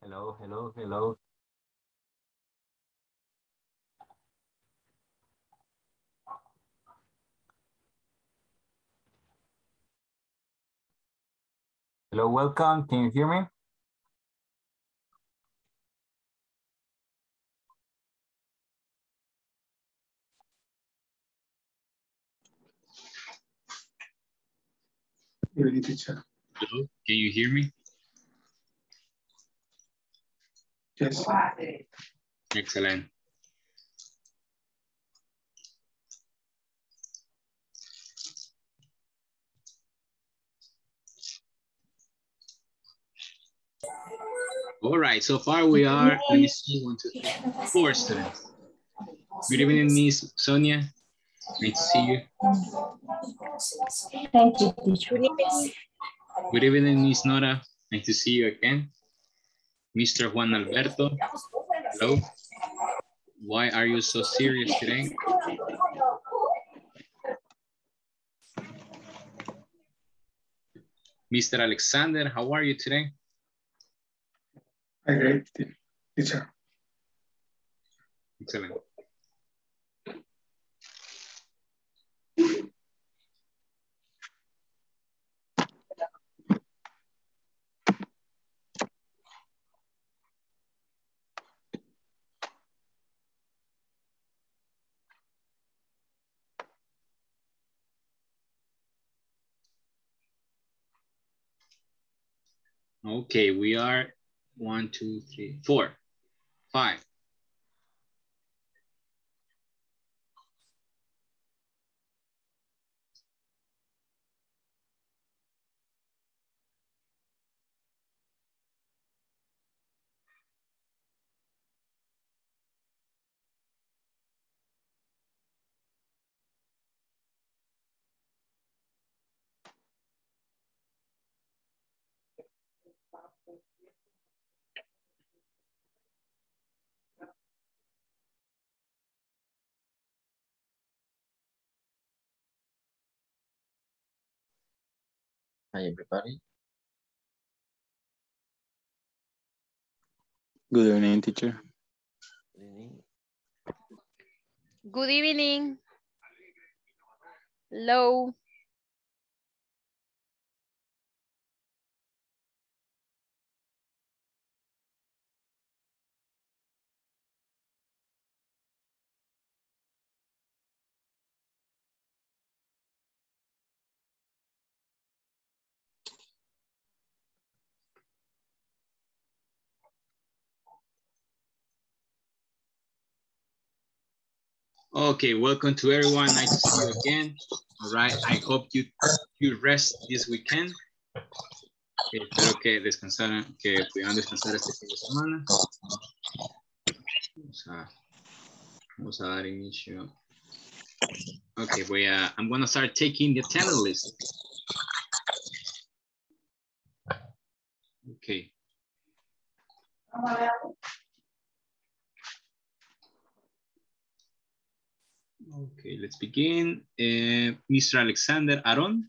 Hello, hello, hello. Hello, welcome. Can you hear me? Teacher. Hello, can you hear me? Yes. Excellent. All right, so far we are, let me see, 1, 2, 3, 4 students. Good evening, Miss Sonia. Nice to see you. Thank you, teacher. Good evening, Miss Nora. Nice to see you again. Mr. Juan Alberto. Hello. Why are you so serious today? Mr. Alexander, how are you today? I'm great, teacher. Excellent. Okay, we are 1, 2, 3, 4, 5. Hi, everybody. Good evening, teacher. Good evening. Good evening. Hello. Okay, welcome to everyone. Nice to see you again. All right, I hope you rest this weekend. Espero que descansaran, que pudieran descansar este fin de semana. Vamos a dar inicio. Okay, I'm gonna start taking the attendance list. Okay. Okay, let's begin. Mr. Alexander Aron.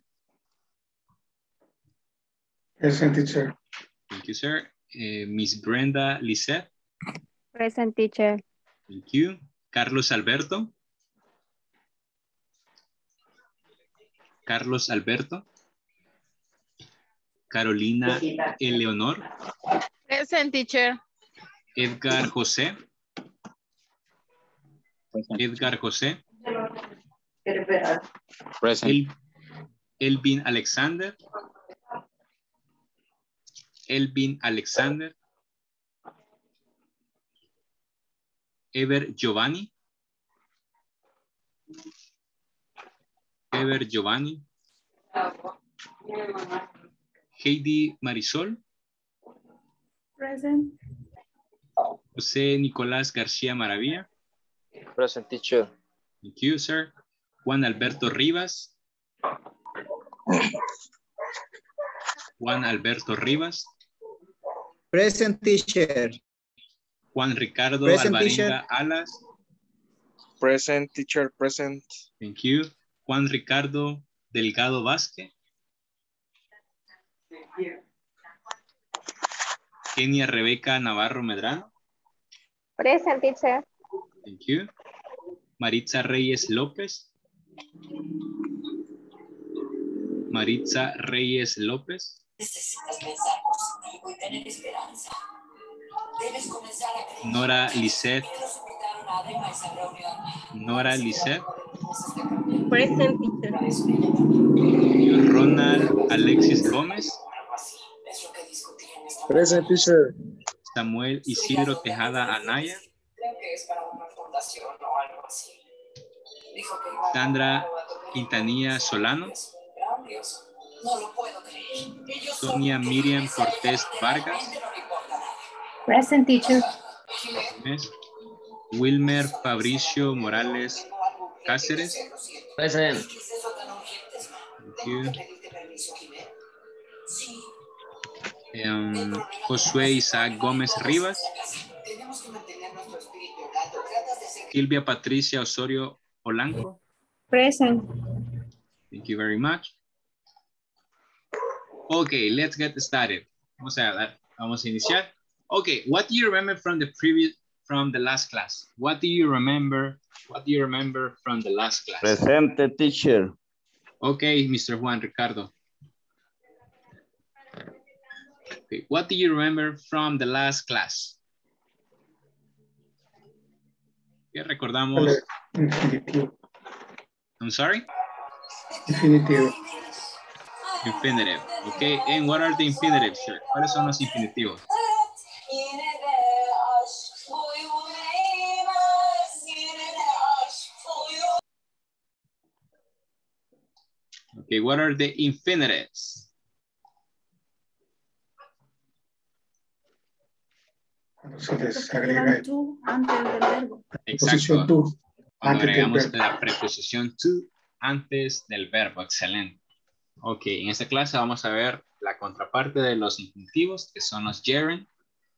Present, teacher. Thank you, sir. Miss Brenda Lisette. Present, teacher. Thank you. Carlos Alberto. Carlos Alberto. Carolina Eleonor. Present, teacher. Edgar José. Edgar José. Present. Elvin Alexander. Elvin Alexander. Ever Giovanni. Ever Giovanni. Heidi Marisol. Present. José Nicolás García Maravilla. Present, teacher. Thank you, sir. Juan Alberto Rivas. Juan Alberto Rivas. Present, teacher. Juan Ricardo Present, Alvarenga teacher. Alas. Present, teacher, present. Thank you. Juan Ricardo Delgado Vázquez. Kenia Rebeca Navarro Medrano. Present, teacher. Thank you. Maritza Reyes López. Maritza Reyes López. Necesitas pensar positivo y tener esperanza. Debes comenzar a creer. Nora Lisset. Nos invitaron a Adema a esa reunión. Nora Lisset. Present, teacher. Ronald Alexis Gómez. Es lo que discutían esta Present, teacher. Samuel Isidro Tejada Anaya. Creo que es para una fundación o algo así. Dijo que iba Sandra Quintanilla Solano. grandioso. No lo puedo creer. Ellos son Sonia Miriam Cortés Vargas. no le importa nada. Present, teacher. Wilmer Fabricio Morales Cáceres. Present. ¿Qué es eso tan urgente, Esma? Thank ¿Tengo you. que pedirte permiso, Jimé? Sí. Josué Isaac Gómez Rivas. Tenemos que mantener nuestro espíritu en alto. Tratas de ser... Silvia Patricia Osorio Olanco. Present. Thank you very much. Okay, let's get started. Vamos a iniciar. Okay, what do you remember from the last class? What do you remember from the last class? Presente, teacher. Okay, Mr. Juan Ricardo. Okay, what do you remember from the last class? ¿Qué recordamos? Infinitivo. I'm sorry? Infinitivo. Infinitive. Okay, and what are the infinitives, sir? ¿Cuáles son los infinitivos? Okay, what are the infinitives? Cuando se les agrega Tú antes del verbo. preposición Exacto. tú Cuando antes del agregamos verbo. la preposición to antes del verbo. Excelente. Ok, en esta clase vamos a ver la contraparte de los infinitivos, que son los gerund.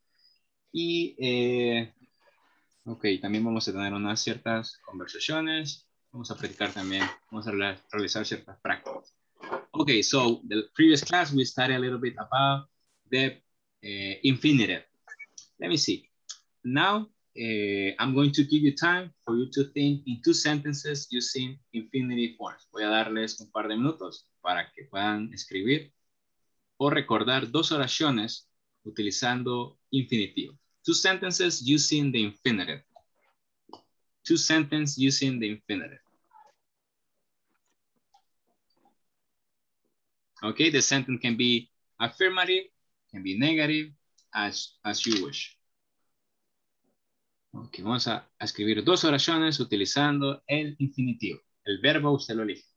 Y, ok, también vamos a tener unas ciertas conversaciones. Vamos a practicar también, vamos a realizar ciertas prácticas. Okay, so the previous class we studied a little bit about the infinitive. Let me see. Now, I'm going to give you time for you to think in 2 sentences using infinitive forms. Voy a darles un par de minutos para que puedan escribir o recordar 2 oraciones utilizando infinitivo. 2 sentences using the infinitive. 2 sentences using the infinitive. Okay, the sentence can be affirmative, can be negative, as you wish. Ok, vamos a escribir 2 oraciones utilizando el infinitivo. El verbo usted lo elige.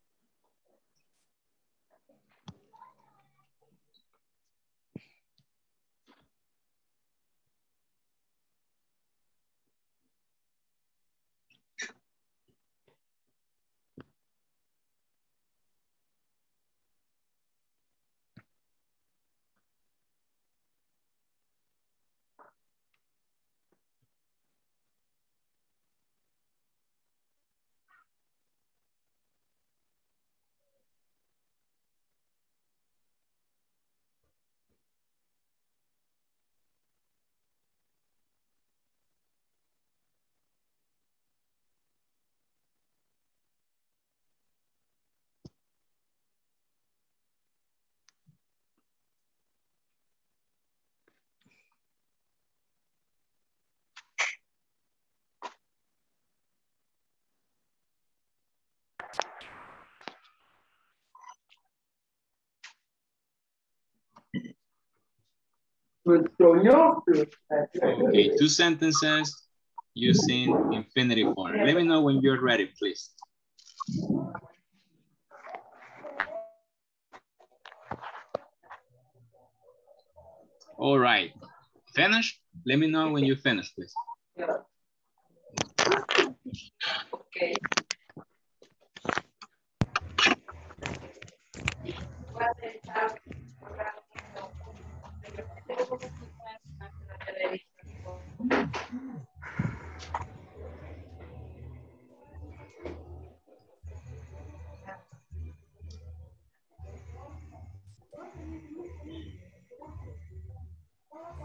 Okay, 2 sentences using infinitive form. Let me know when you're ready, please. All right, finish? Let me know when you finish, please. Okay.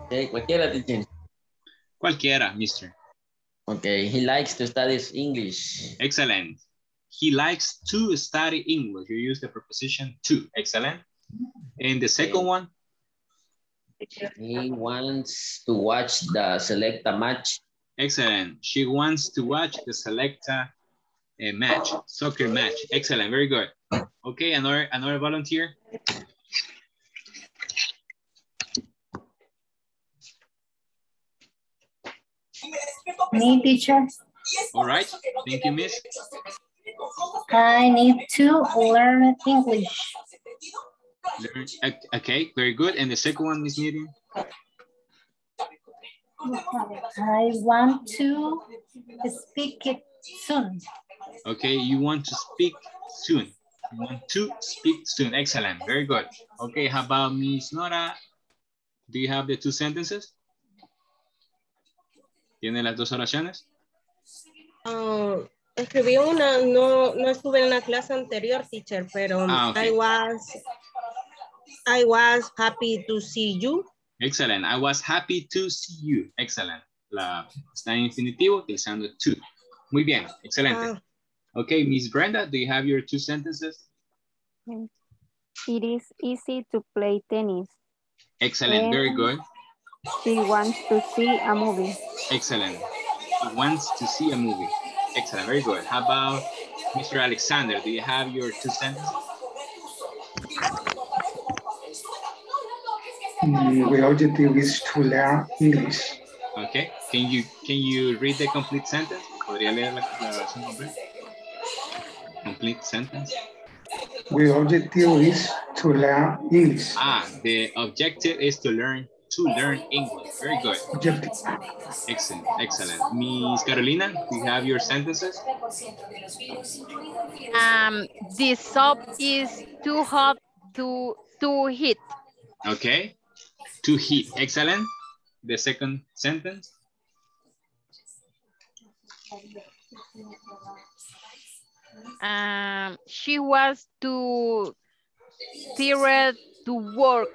Cualquiera, teacher. Cualquiera, mister. Okay, he likes to study English. Excellent. He likes to study English. You use the preposition to. Excellent. And the second one? He wants to watch the Selecta match. Excellent. She wants to watch the Selecta match, soccer match. Excellent, very good. Okay, another volunteer. Me, teacher. All right, thank you, miss. I need to learn English. Okay, very good. And the second one, Miss Miriam? I want to speak it soon. Okay, you want to speak soon. You want to speak soon. Excellent, very good. Okay, how about Miss Nora? Do you have the two sentences? ¿Tiene las dos oraciones? Escribí una, no estuve en la clase anterior, teacher, pero Okay. I was happy to see you. Excellent. I was happy to see you. Excellent. Está en infinitivo utilizando to. Muy bien. Excelente. Okay, Miss Brenda, do you have your two sentences? It is easy to play tennis. Excellent. And very good. She wants to see a movie. Excellent. She wants to see a movie. Excellent. Very good. How about Mr. Alexander? Do you have your two sentences? The objective is to learn English. Okay. Can you read the complete sentence? ¿Podría leer la oración completa? Complete sentence. The objective is to learn English. The objective is to learn English. Very good. Objective. Excellent, excellent. Miss Carolina, do you have your sentences? The soap is too hot to heat. Okay. To heat. Excellent. The second sentence. She was too tired to work.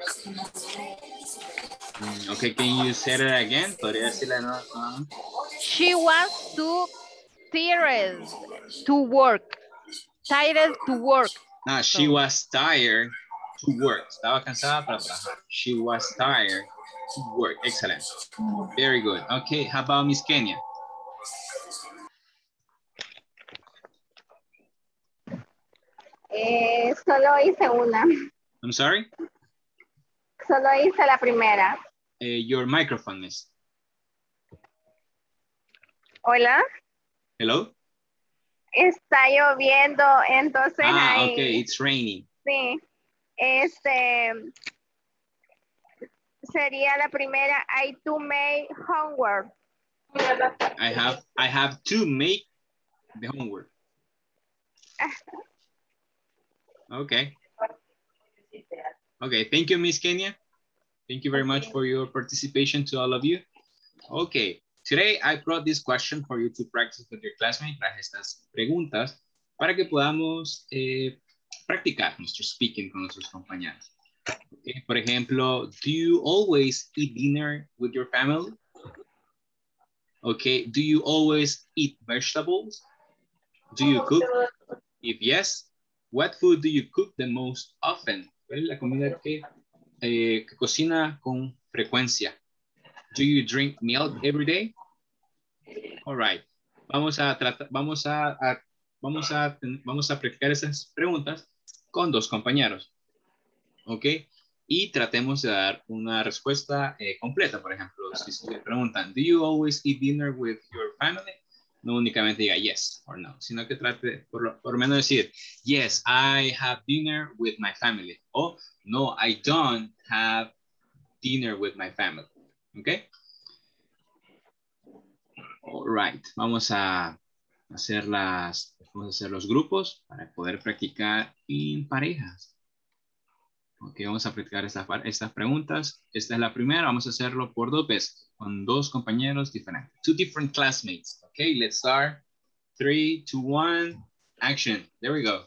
Okay, can you say that again? ¿Podría decirla nuevamente? She was too tired to work. Tired to work. No, she was tired to work. Estaba cansada para trabajar. She was tired to work. Excellent. Very good. Okay, how about Miss Kenya? Solo hice una. I'm sorry? Solo hice la primera. Your microphone, miss. Hola. Hello? Está lloviendo, entonces okay, it's raining. Sí. Sería la primera. I to make homework. I have to make the homework. Okay. Okay, thank you, Miss Kenya. Thank you very much for your participation to all of you. Okay, today I brought this question for you to practice with your classmates. Traje estas preguntas para que podamos practicar nuestro speaking con nuestros compañeros. Okay, por ejemplo, do you always eat dinner with your family? Okay, do you always eat vegetables? Do you cook? If yes, what food do you cook the most often? ¿Cuál es la comida que cocina con frecuencia? Do you drink milk every day? All right. Vamos a practicar esas preguntas con dos compañeros. ¿Ok? Y tratemos de dar una respuesta completa. Por ejemplo, si se le preguntan, do you always eat dinner with your family? No únicamente diga yes or no, sino que trate por lo menos decir, yes, I have dinner with my family. O no, I don't have dinner with my family. ¿Ok? All right. Vamos a hacer los grupos para poder practicar en parejas. Ok, vamos a practicar estas preguntas. Esta es la primera. Vamos a hacerlo por 2 veces con 2 compañeros diferentes. 2 different classmates. Okay, let's start. 3, 2, 1, action. There we go.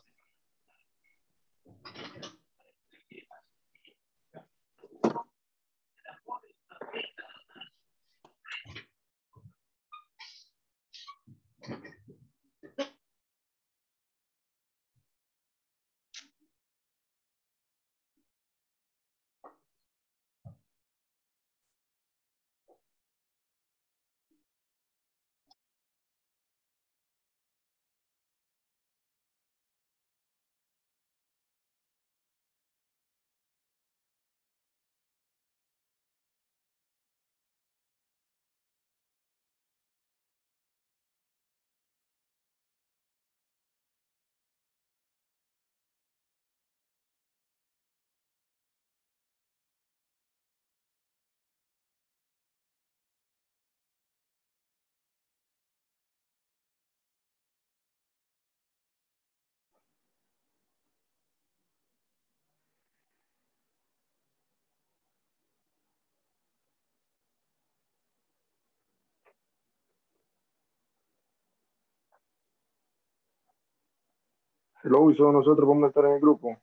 Hello, so nosotros vamos a estar en el grupo.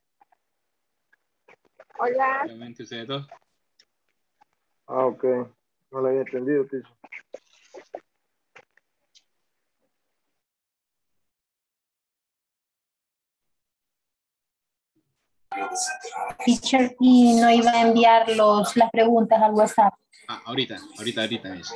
Hola. Solamente ustedes dos. Ah, ok. No lo había entendido, teacher. Teacher, y no iba a enviar las preguntas al WhatsApp. Ah, ahorita, Miss.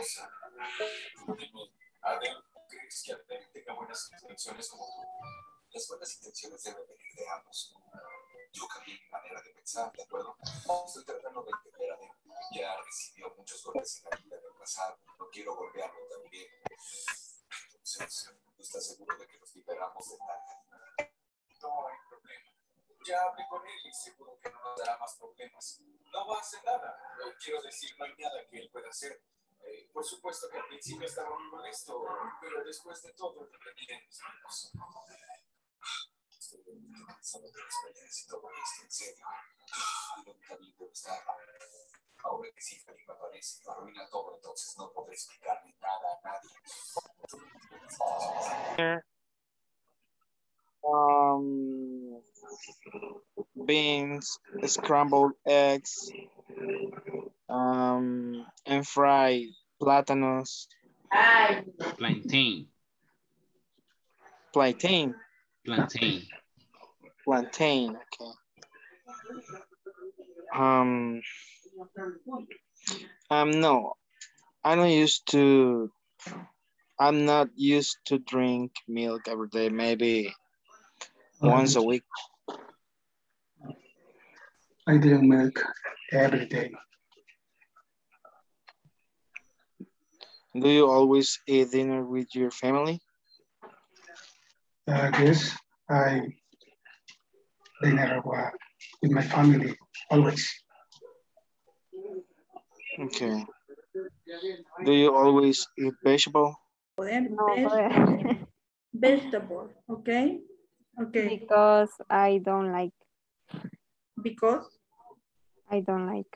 ¿Crees que Adel tenga buenas intenciones como tú? Las buenas intenciones deben venir de ambos. Yo cambié mi manera de pensar, ¿de acuerdo? Estoy tratando de entender a Adel. Ya recibió muchos golpes en la vida del pasado. No quiero golpearlo también. Entonces, ¿estás seguro de que nos liberamos de tal? No hay problema. Ya hablé con él y seguro que no nos dará más problemas. No va a hacer nada. Quiero decir, no hay nada que él pueda hacer. Por supuesto que al principio estaba muy molesto, pero después de todo lo que viene en mis manos. Estoy muy cansado de las peleas y todo esto, en serio. Algo también debe estar. Ahora que si Felipe aparece, lo arruina todo, entonces no podré explicarle nada a nadie. Beans, scrambled eggs, and fried plátanos. Plantain. Plantain. Plantain. Plantain, okay. No, I'm not used to drink milk every day, maybe once a week. I drink milk every day. Do you always eat dinner with your family? Yes, I dinner with my family always. Okay. Do you always eat vegetable? Vegetable, okay? Okay. Because I don't like. Because? I don't like.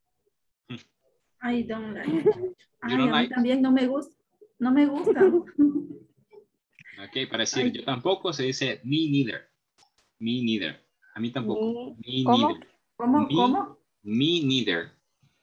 I don't like. You don't like? También no me gusta. No me gusta. Ok, para decir yo tampoco se dice me neither. Me neither. A mí tampoco. Me ¿Cómo? neither. ¿Cómo? Me neither.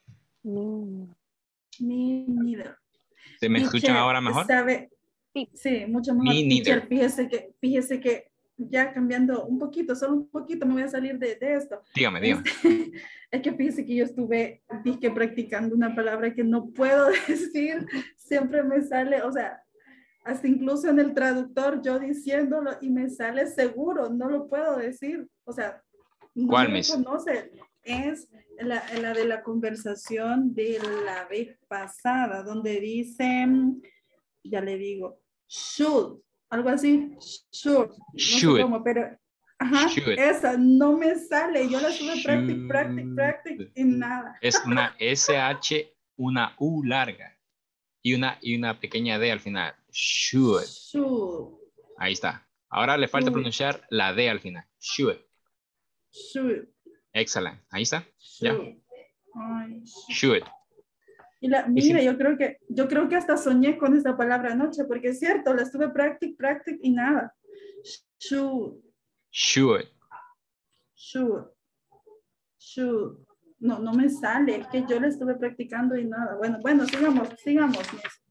Me neither. ¿Se me escuchan ahora mejor? Sí, mucho mejor. Me neither. Fíjese que ya cambiando un poquito, solo un poquito me voy a salir de esto. Dígame. Es que fíjese que yo estuve practicando una palabra que no puedo decir, siempre me sale, o sea, hasta incluso en el traductor yo diciéndolo y me sale seguro, no lo puedo decir, o sea, no ¿Cuál, me Miss? reconoce. Es la de la conversación de la vez pasada, donde dice, ya le digo, should, algo así, should, no Should. sé cómo, pero, ajá, Should. esa no me sale, yo la estuve practic y nada. Es una SH, una U larga y una pequeña D al final. Should. Should. Ahí está. Ahora le falta Should. pronunciar la D al final. Should. Should. Excelente. Ahí está. Should. Ya. Ay, Should. y mira, yo creo que hasta soñé con esta palabra anoche, porque es cierto, la estuve practic y nada. Should. Should. Should. Should. No me sale, es que yo la estuve practicando y nada. Bueno, sigamos.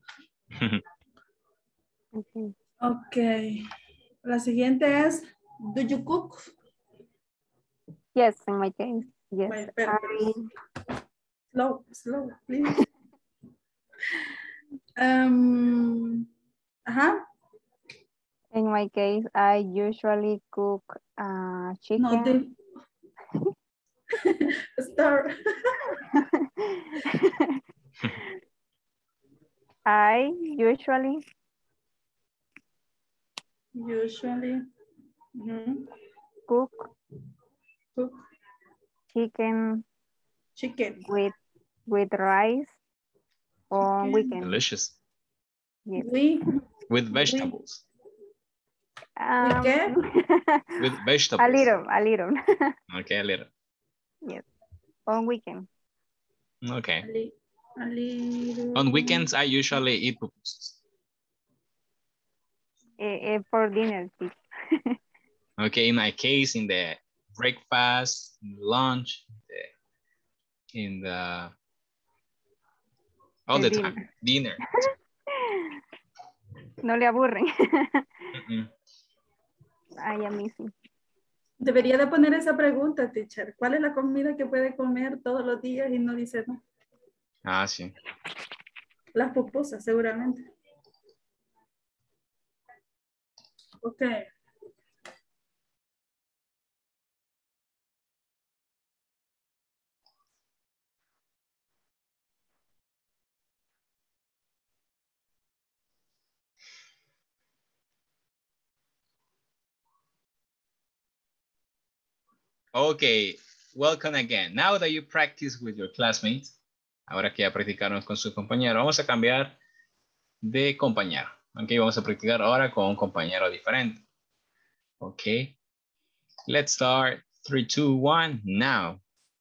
Ok. La siguiente es, do you cook? Yes, in my case. Yes. Slow, please. Ajá. In my case, I usually cook chicken. No, start. I usually cook chicken with rice on weekend. Delicious. Yes. With vegetables. With vegetables. A little. Okay, a little. Yes. On weekend. Okay. A little. On weekends, I usually eat pupusas. For dinner, sí. Okay, in my case, in the breakfast, in the lunch, in the all the time, dinner. No le aburren. Mm-mm. Ay, a mí sí. Debería de poner esa pregunta, teacher. ¿Cuál es la comida que puede comer todos los días y no dice no? Ah, sí. Las pupusas, seguramente. Ok. Okay, welcome again. Now that you practice with your classmates, ahora que ya practicaron con su compañero, vamos a cambiar de compañero. Ok, vamos a practicar ahora con un compañero diferente. Ok, let's start. 3, 2, 1, now.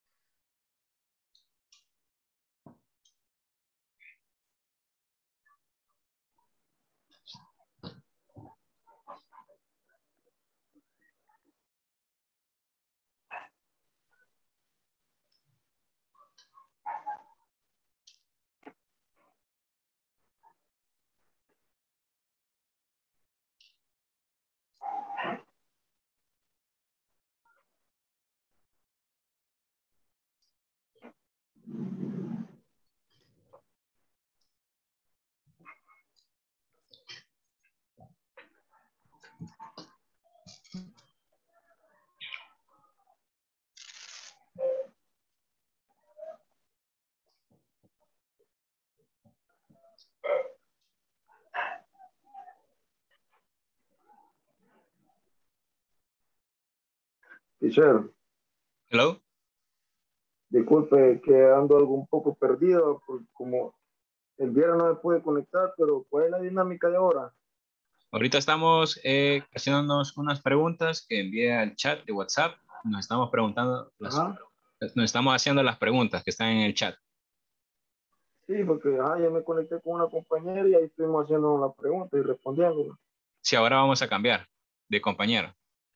Teacher, Hello. disculpe que ando algo un poco perdido, porque como el viernes no me pude conectar, pero ¿cuál es la dinámica de ahora? Ahorita estamos haciéndonos unas preguntas que envié al chat de WhatsApp. Nos estamos preguntando, nos estamos haciendo las preguntas que están en el chat. Sí, porque ya me conecté con una compañera y ahí estuvimos haciendo una pregunta y respondiéndola. Sí, ahora vamos a cambiar de compañero.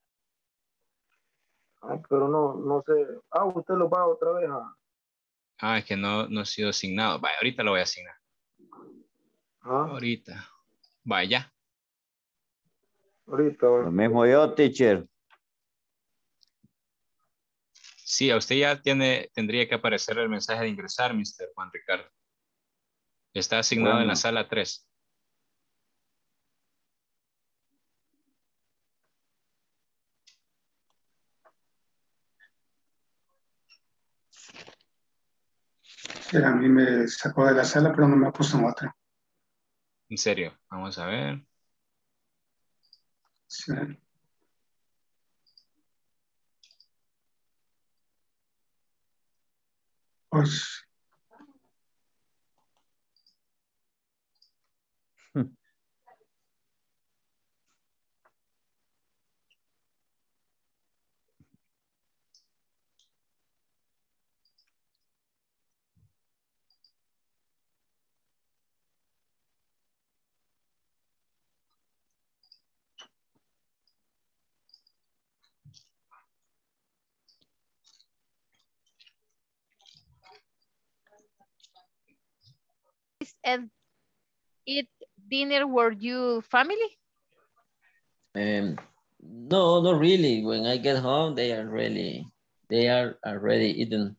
Pero no sé. Usted lo va otra vez a... Es que no ha sido asignado. Vaya, ahorita lo voy a asignar. Ahorita. Vaya. Ahorita. Lo mismo yo, teacher. Sí, a usted ya tendría que aparecer el mensaje de ingresar, Mr. Juan Ricardo. Está asignado en la sala 3. A mí me sacó de la sala, pero no me puso en otra. En serio, vamos a ver. Sí. Pues... And eat dinner with your family? No, not really. When I get home, they are already eaten.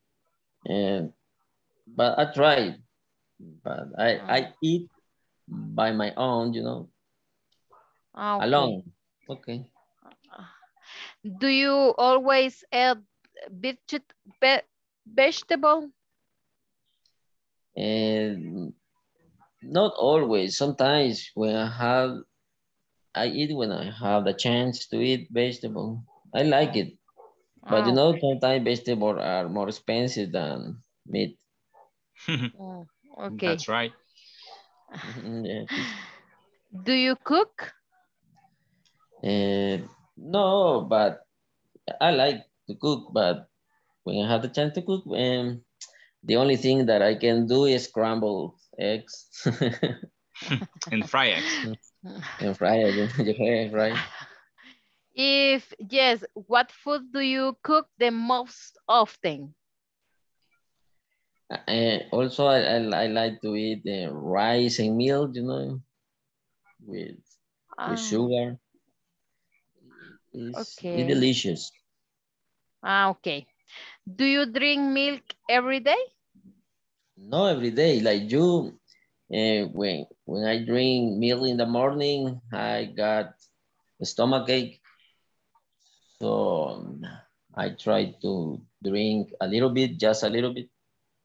But I try. But I eat by my own, Okay. alone. Okay. Do you always eat vegetable? Not always. Sometimes I eat when I have the chance to eat vegetable. I like it. But sometimes vegetables are more expensive than meat. Okay. That's right. Yeah. Do you cook? No, but I like to cook, but when I have the chance to cook, the only thing that I can do is scramble eggs. And fry eggs. And fry eggs, right? If yes, what food do you cook the most often? Also, I like to eat rice and milk, you know, with sugar. It's Okay. delicious. Okay. Do you drink milk every day? No, every day, like you. When I drink milk in the morning, I got a stomach ache. So I try to drink a little bit, just a little bit.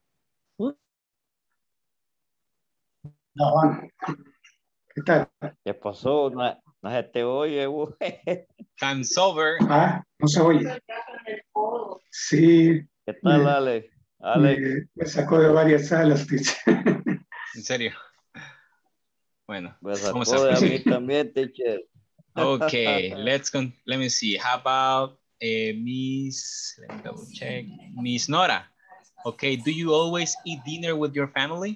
No, Juan, ¿qué tal? ¿Qué pasó? No, no se te oye, güey. Time's over. Ah, no se oye. Sí. ¿Qué tal, Alex? Alex. Me sacó de varias salas, teacher. ¿En serio? Bueno, Me vamos sacó a de a mí proceed. también, teacher. Okay, let me see. How about Miss, let me double check. Miss Nora. Okay, do you always eat dinner with your family?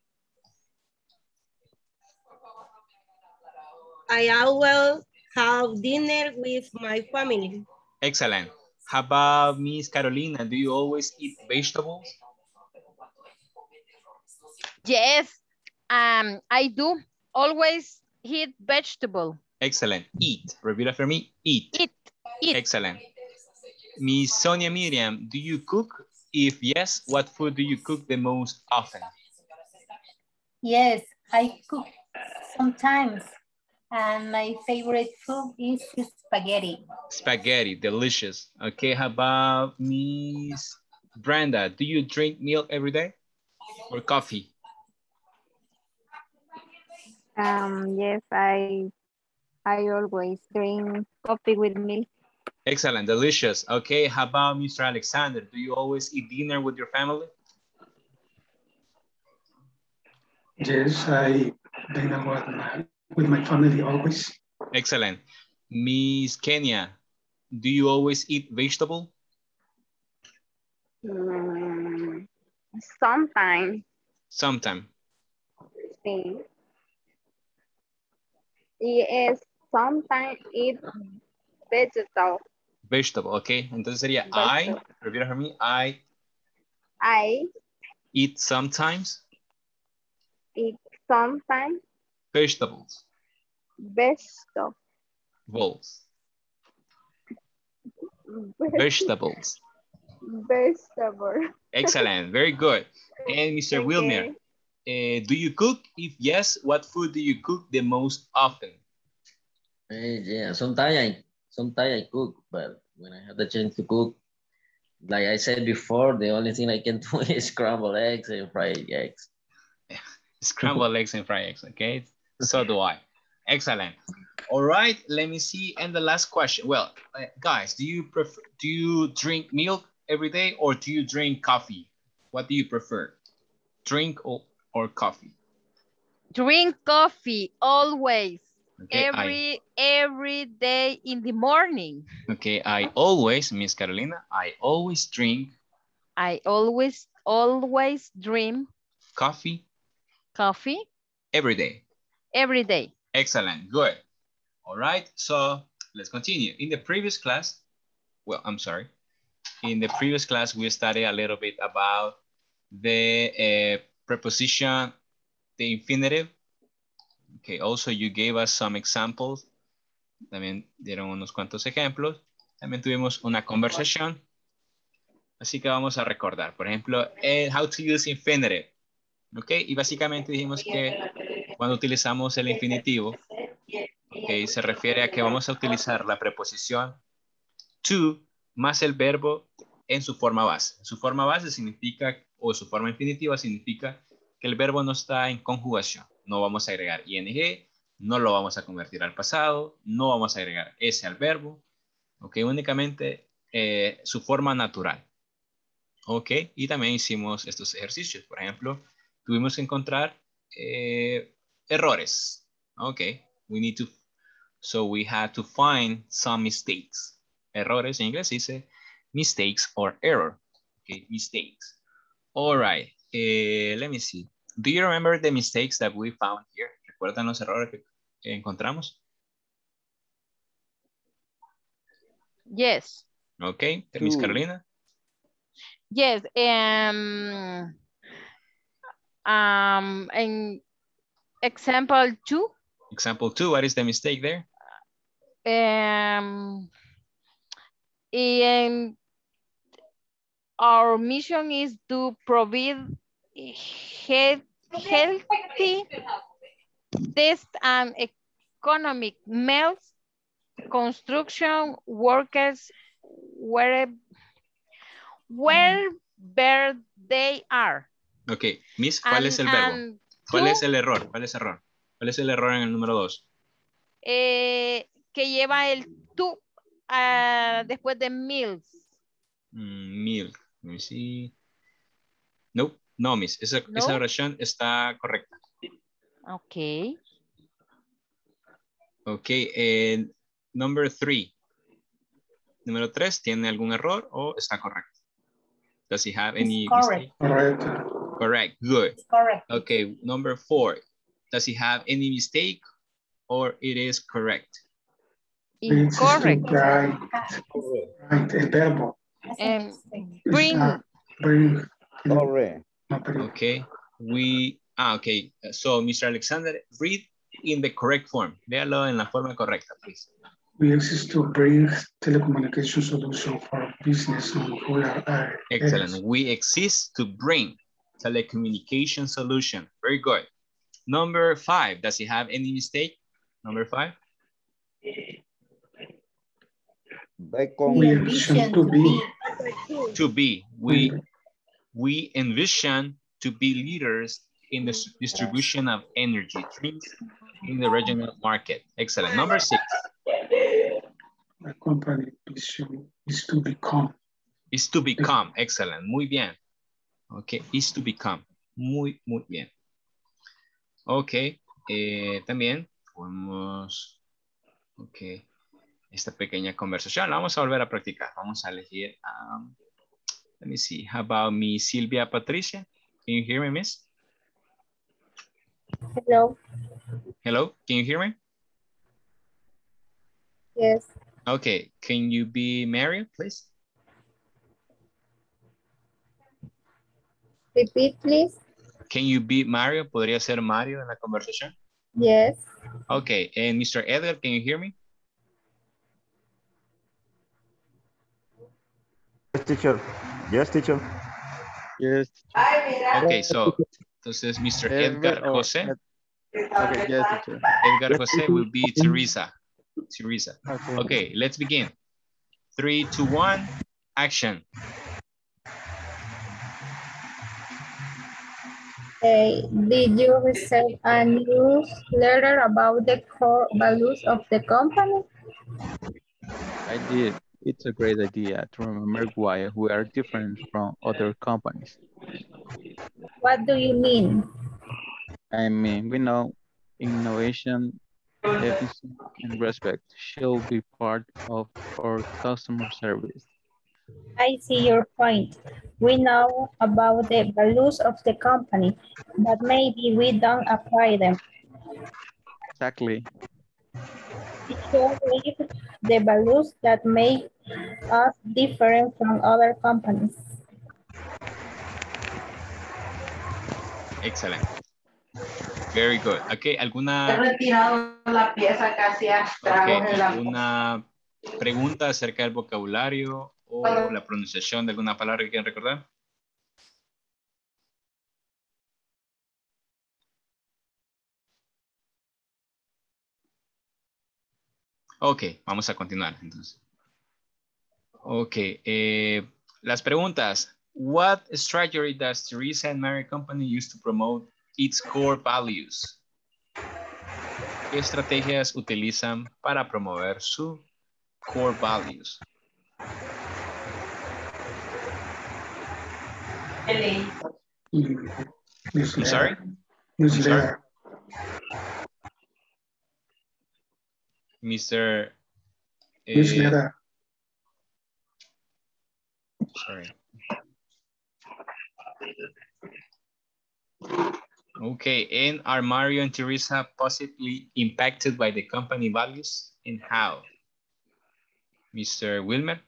I always have dinner with my family. Excellent. How about Miss Carolina? Do you always eat vegetables? Yes, I do always eat vegetable. Excellent. Eat. Repeat after me. Eat. Eat. Excellent. Miss Sonia Miriam, do you cook? If yes, what food do you cook the most often? Yes, I cook sometimes. And my favorite food is spaghetti. Spaghetti, delicious. Okay, how about Miss Brenda? Do you drink milk every day or coffee? Yes, I always drink coffee with milk. Excellent, delicious. Okay, how about Mr. Alexander? Do you always eat dinner with your family? Yes, I dinner with my family always. Excellent. Miss Kenya, do you always eat vegetable? Sometimes. Sometime. Sí. Yes, sometimes eat vegetable. Vegetable, okay. Entonces sería Vegetable. repeat after me, I eat sometimes. Eat sometimes. Vegetables. Vegetables. Vegetables. Vegetable. Excellent, very good. And Mr. Wilmer, do you cook? If yes, what food do you cook the most often? Yeah, sometimes I cook, but when I have the chance to cook, like I said before, the only thing I can do is scramble eggs and fried eggs. Scrambled eggs and fried eggs, okay? So do I. Excellent. All right, let me see. And the last question. Well, guys, do you drink milk every day or do you drink coffee? What do you prefer? Drink or coffee? Drink coffee always. Okay, every day in the morning. Okay, I always, Miss Carolina, I always drink. I always drink. Coffee. Coffee. Every day. Every day. Excellent, good. All right, so let's continue. In the previous class, in the previous class, we studied a little bit about the preposition, the infinitive. Okay, also you gave us some examples. También dieron unos cuantos ejemplos. También tuvimos una conversación. Así que vamos a recordar. Por ejemplo, how to use infinitive. Ok, y básicamente dijimos que cuando utilizamos el infinitivo, ok, se refiere a que vamos a utilizar la preposición to más el verbo en su forma base. Su forma base significa, o su forma infinitiva significa que el verbo no está en conjugación. No vamos a agregar ing, no lo vamos a convertir al pasado, no vamos a agregar s al verbo, ok, únicamente su forma natural. Ok, y también hicimos estos ejercicios. Por ejemplo, tuvimos que encontrar errores. Ok, so we had to find some mistakes. Errores en inglés dice mistakes or error. Okay, mistakes. All right, let me see. Do you remember the mistakes that we found here? ¿Recuerdan los errores que encontramos? Yes. Okay, Miss Carolina. Yes. In example 2. Example 2, what is the mistake there? In our mission is to provide healthy, test and economic meals, construction workers wherever they are. Ok, Miss, ¿cuál es el verbo? ¿Cuál es el error? ¿Cuál es el error? ¿Cuál es el error en el número 2? Que lleva el to después de meals. Milk. Let me see. Nope. No, Miss. Esa oración está correcta. Ok. Ok. Number 3. Número 3, ¿tiene algún error o está correcto? Does he have any mistake? Correct. Correct. Good. Correct. Okay. Number 4. Does he have any mistake or it is correct? Incorrect. Right. El verbo. Bring. Bring. Correct. Okay. Okay. So, Mr. Alexander, read in the correct form. Léalo en la forma correcta, please. We exist to bring telecommunication solution for business on rural areas. Excellent. We exist to bring telecommunication solution. Very good. Number 5. Does he have any mistake? Number 5. We envision to be. To be. We envision to be leaders in the distribution of energy drinks in the regional market. Excellent. Number 6. The company vision is to become. Is to become. Excellent. Muy bien. Okay. Is to become. Muy bien. Ok. También podemos. Ok. Esta pequeña conversación la vamos a volver a practicar. Vamos a elegir. Let me see. How about Miss Silvia Patricia? Can you hear me, Miss? Hello. Hello. Can you hear me? Yes. Okay. Can you be Mario, please? Repeat, please. Can you be Mario? ¿Podría ser Mario en la conversación? Yes. Okay. And Mr. Edgar, can you hear me? Yes, teacher. Yes, teacher. Yes. Okay, so entonces Mr. Edgar Jose. Okay, yes, teacher. Edgar Jose will be Teresa. Okay, let's begin. 3, 2, 1, action. Did you receive a newsletter about the core values of the company? I did. It's a great idea to remember why we are different from other companies. What do you mean? I mean, we know innovation, efficiency, and respect should be part of our customer service. I see your point. We know about the values of the company, but maybe we don't apply them. Exactly. We should live the values that make us different from other companies. Excellent. Very good. Okay, ¿alguna pregunta acerca del vocabulario o la pronunciación de alguna palabra que quieran recordar? Ok, vamos a continuar entonces. Ok, las preguntas. What strategy does Teresa and Mary Company use to promote its core values? ¿Qué estrategias utilizan para promover su core values? I'm sorry? I'm sorry? Mr. Sorry. Okay, and are Mario and Teresa positively impacted by the company values, and how? Mr. Wilmer.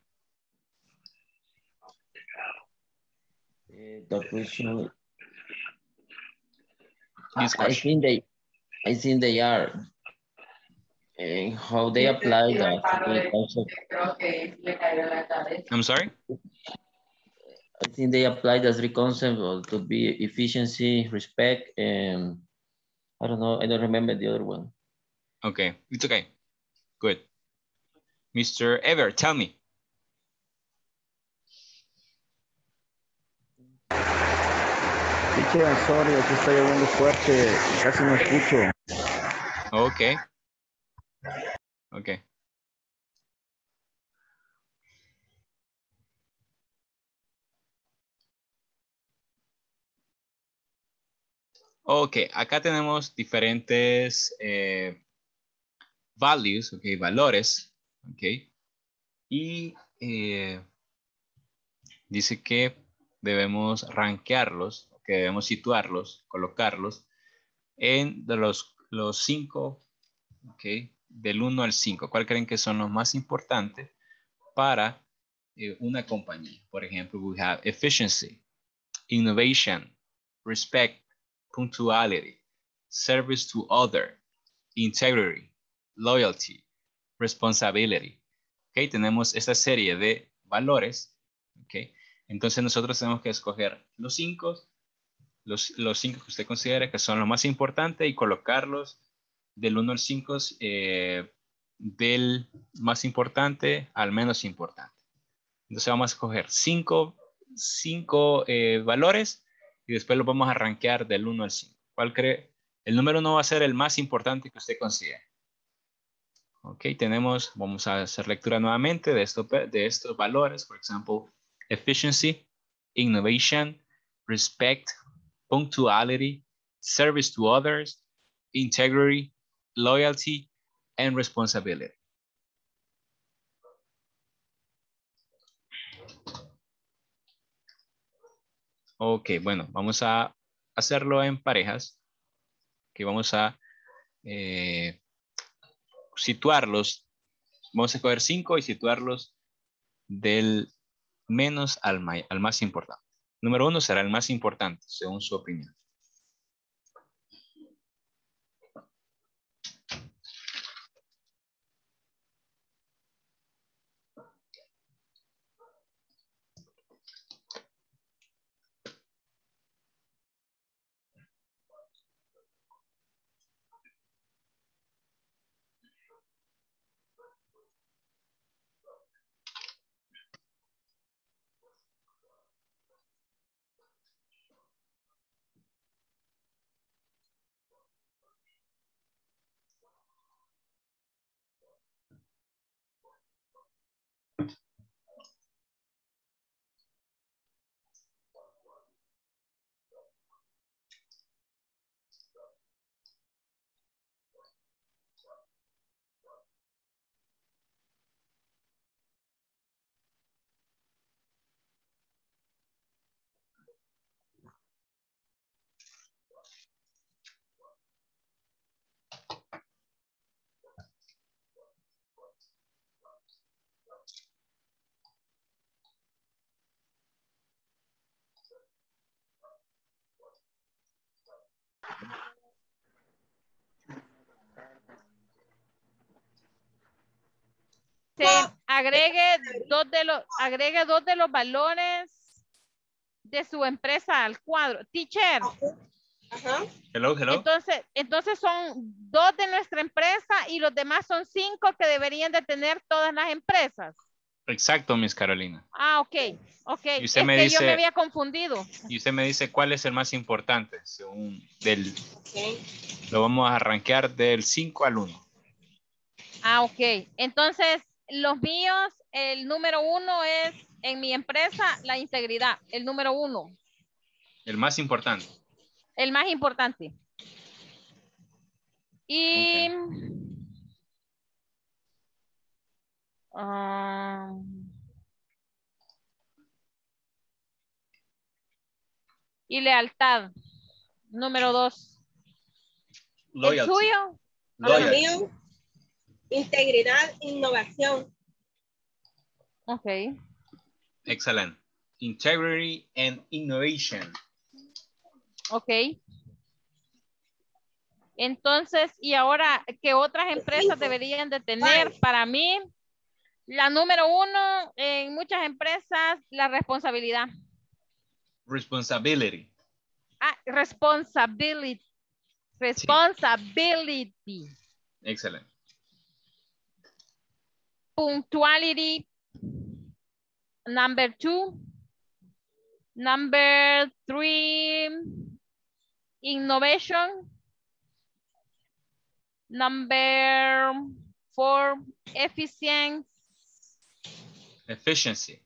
The question. This I question. think they are. And how they apply that to the concept. I'm sorry? I think they apply the three concepts to be efficiency, respect, and I don't know. I don't remember the other one. Okay, it's okay. Good. Mr. Ever, tell me. Teacher, sorry, aquí está lloviendo fuerte, casi no escucho. Okay. Okay. Ok, acá tenemos diferentes values, ok, valores, ok. Y dice que debemos rankearlos, que debemos situarlos, colocarlos en los 5, ok, del 1 al 5. ¿Cuál creen que son los más importantes para una compañía? Por ejemplo, we have efficiency, innovation, respect, punctuality, service to other, integrity, loyalty, responsibility. Okay, tenemos esta serie de valores. Okay, entonces nosotros tenemos que escoger los 5 que usted considere que son los más importantes y colocarlos del 1 al 5, del más importante al menos importante. Entonces vamos a escoger 5 valores y después los vamos a rankear del 1 al 5. ¿Cuál cree? El número 1 va a ser el más importante que usted considere. Ok, vamos a hacer lectura nuevamente de estos valores. Por ejemplo, efficiency, innovation, respect, punctuality, service to others, integrity, loyalty, and responsibility. Ok, bueno, vamos a hacerlo en parejas. Que vamos a situarlos. Vamos a escoger 5 y situarlos del menos al más importante. Número 1 será el más importante, según su opinión. Agregue dos de los valores de su empresa al cuadro. Teacher. Ajá. Hello, hello. Entonces son 2 de nuestra empresa y los demás son 5 que deberían de tener todas las empresas. Exacto, Miss Carolina. Ah, ok. Y usted me dice, yo me había confundido. Y usted me dice cuál es el más importante, según Okay. Lo vamos a rankear del 5 al 1. Ah, ok. Entonces, los míos, el número 1 es, en mi empresa, la integridad. El número 1. El más importante. El más importante. Y... y lealtad. Número 2. El suyo. El mío. Integridad, innovación. Okay. Excellent. Integrity and innovation. Okay. Entonces, y ahora, ¿qué otras empresas deberían de tener? Para mí, la número 1 en muchas empresas, la responsabilidad. Responsibility. Responsibility. Responsibility. Excellent. Punctuality. Number 2. Number 3. Innovation. Number 4. Efficiency. Efficiency.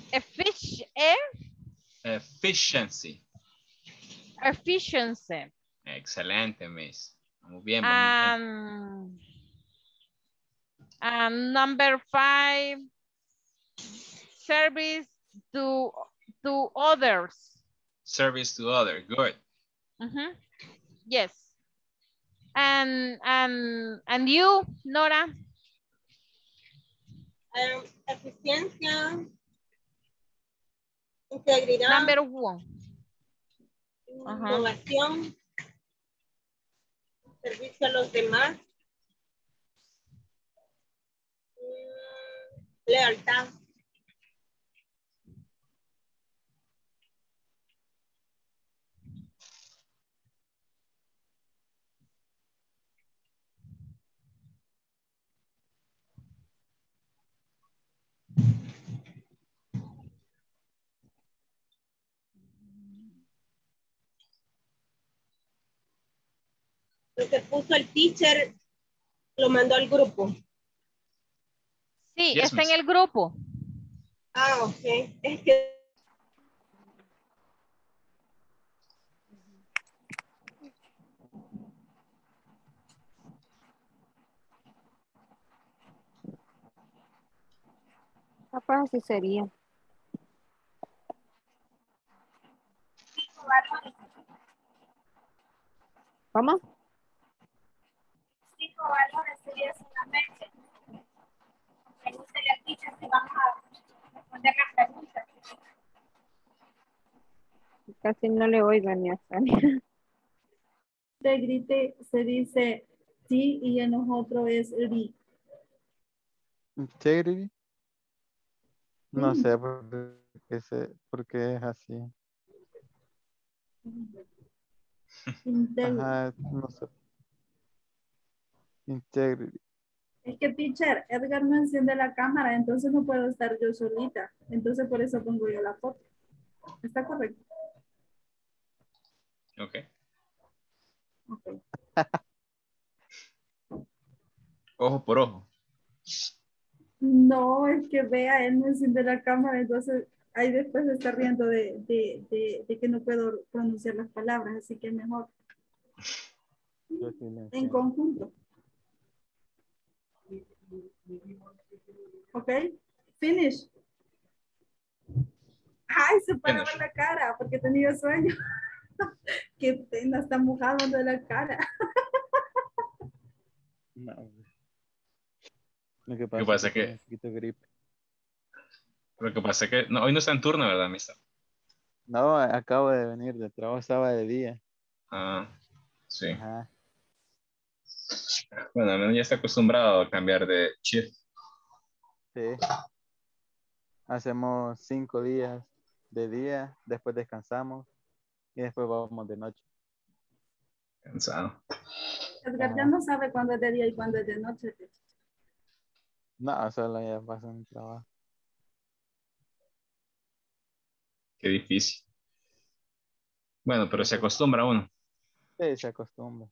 Efficiency. Efficiency. Excelente, Miss. Muy bien, muy bien. And number 5, service to others. Service to others, good. Yes. And you, Nora? Eficiencia, integridad. Number 1. Innovación, servicio a los demás, lealtad. Lo que puso el teacher lo mandó al grupo. Sí, yes, está en el grupo. Ah, ok. Es que... Capaz así sería. ¿Cómo? 5 valores sería solamente. Pregúntale al teacher si vamos a responder las preguntas. Casi no le oigo ni a Sania. De grite se dice sí y en nosotros es ri. Integrity. No sé por qué es así. Ajá, no sé. Integrity. Es que, teacher, Edgar no enciende la cámara, entonces no puedo estar yo solita. Entonces por eso pongo yo la foto. ¿Está correcto? Ok. Okay. Ojo por ojo. No, es que vea, él no enciende la cámara, entonces ahí después se está riendo de que no puedo pronunciar las palabras, así que mejor en conjunto. Ok, finish. Ay, se para ver la cara porque tenía sueño. Qué pena, está mojado de la cara. No. Lo que pasa es que un poquito de gripe. Lo que pasa es que no, hoy no está en turno, ¿verdad, mister? No, acabo de venir de trabajo, estaba de día. Ah, sí. Ajá. Bueno, al menos ya está acostumbrado a cambiar de shift. Sí. Hacemos 5 días de día, después descansamos y después vamos de noche. Cansado. Edgar ya no sabe cuándo es de día y cuándo es de noche. No, solo ya pasa un trabajo. Qué difícil. Bueno, pero se acostumbra uno. Sí, se acostumbra.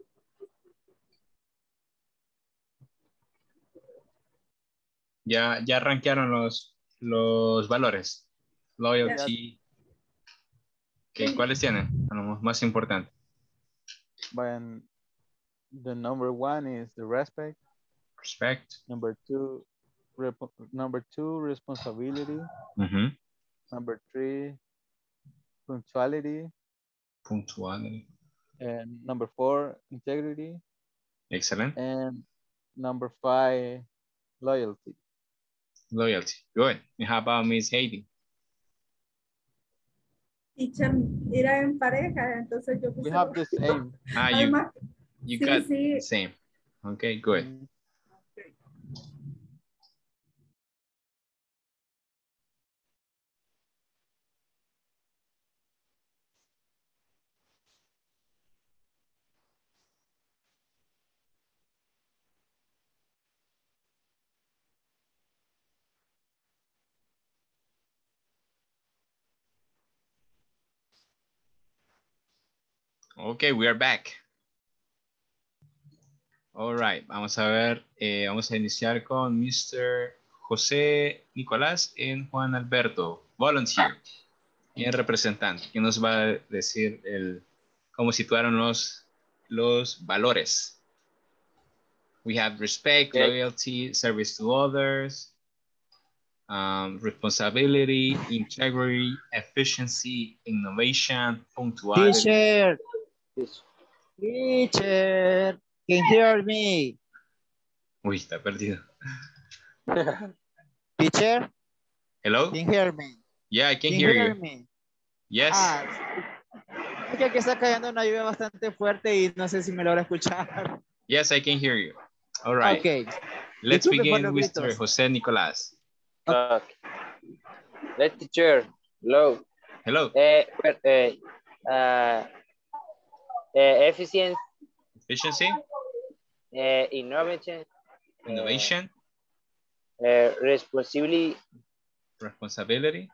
Ya rankearon los valores. Loyalty. ¿Cuáles tienen? Los más importantes. Bueno, the number 1 is the respect. Respect. Number 2, responsibility. Number 3, punctuality. And number 4, integrity. Excellent. And number 5, loyalty. Loyalty. Good. And how about Miss Heidi? Teacher, era en pareja, entonces yo puse... We have the same. Ah, Además, you sí, got sí. the same. Okay, good. Okay, we are back. All right, vamos a ver, vamos a iniciar con Mr. José Nicolás y Juan Alberto, volunteer, y el representante, que nos va a decir cómo situaron los valores. We have respect, loyalty, service to others, responsibility, integrity, efficiency, innovation, punctuality. Teacher. Teacher. Can you hear me? Uy, está perdido. Teacher. Hello? Can you hear me? Yeah, I can hear you. Me? Yes. Es que aquí está cayendo una lluvia bastante fuerte y no sé si me logra escuchar. Yes, I can hear you. All right. Okay. Let's begin with Mr. José Nicolás. Okay. Let's teacher. Hello. Hello. Efficiency. Efficiency. Innovation. Innovation. Responsibility. Responsibility.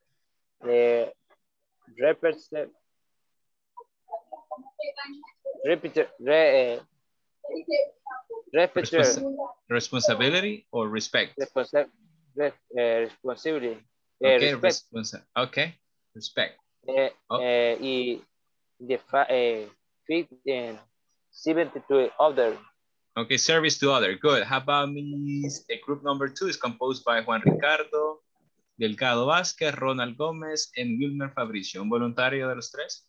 Responsibility or respect? Responsibility. Okay, Respect. Okay, respect. Y fit and 70 to other. Okay, service to other. Good. How about Miss? Group number 2 is composed by Juan Ricardo, Delgado Vázquez, Ronald Gómez, and Wilmer Fabricio. ¿Un voluntario de los tres?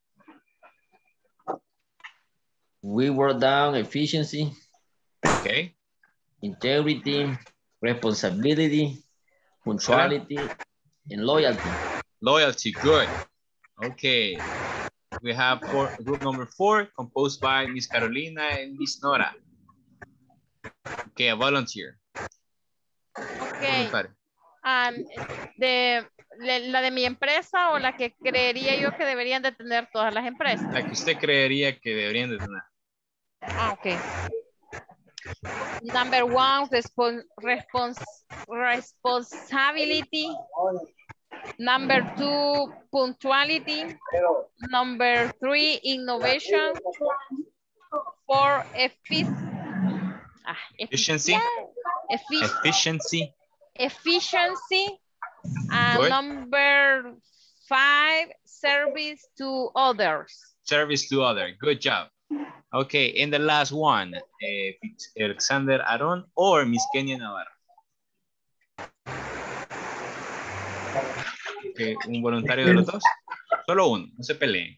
We wrote down efficiency. Okay. Integrity, responsibility, punctuality, and loyalty. Loyalty, good. Okay. We have group number 4 composed by Miss Carolina and Miss Nora. Okay, a volunteer. Okay. La de mi empresa o la que creería yo que deberían de tener todas las empresas. La que usted creería que deberían de tener. Okay. Number 1, responsibility. Number 2, punctuality. Number 3, innovation. 4, efficiency. Efficiency. And number 5, service to others. Service to others. Good job. Okay, and the last one, Alexander Aron or Miss Kenia Navarro. Okay, un voluntario de los dos. Solo uno, no se peleen.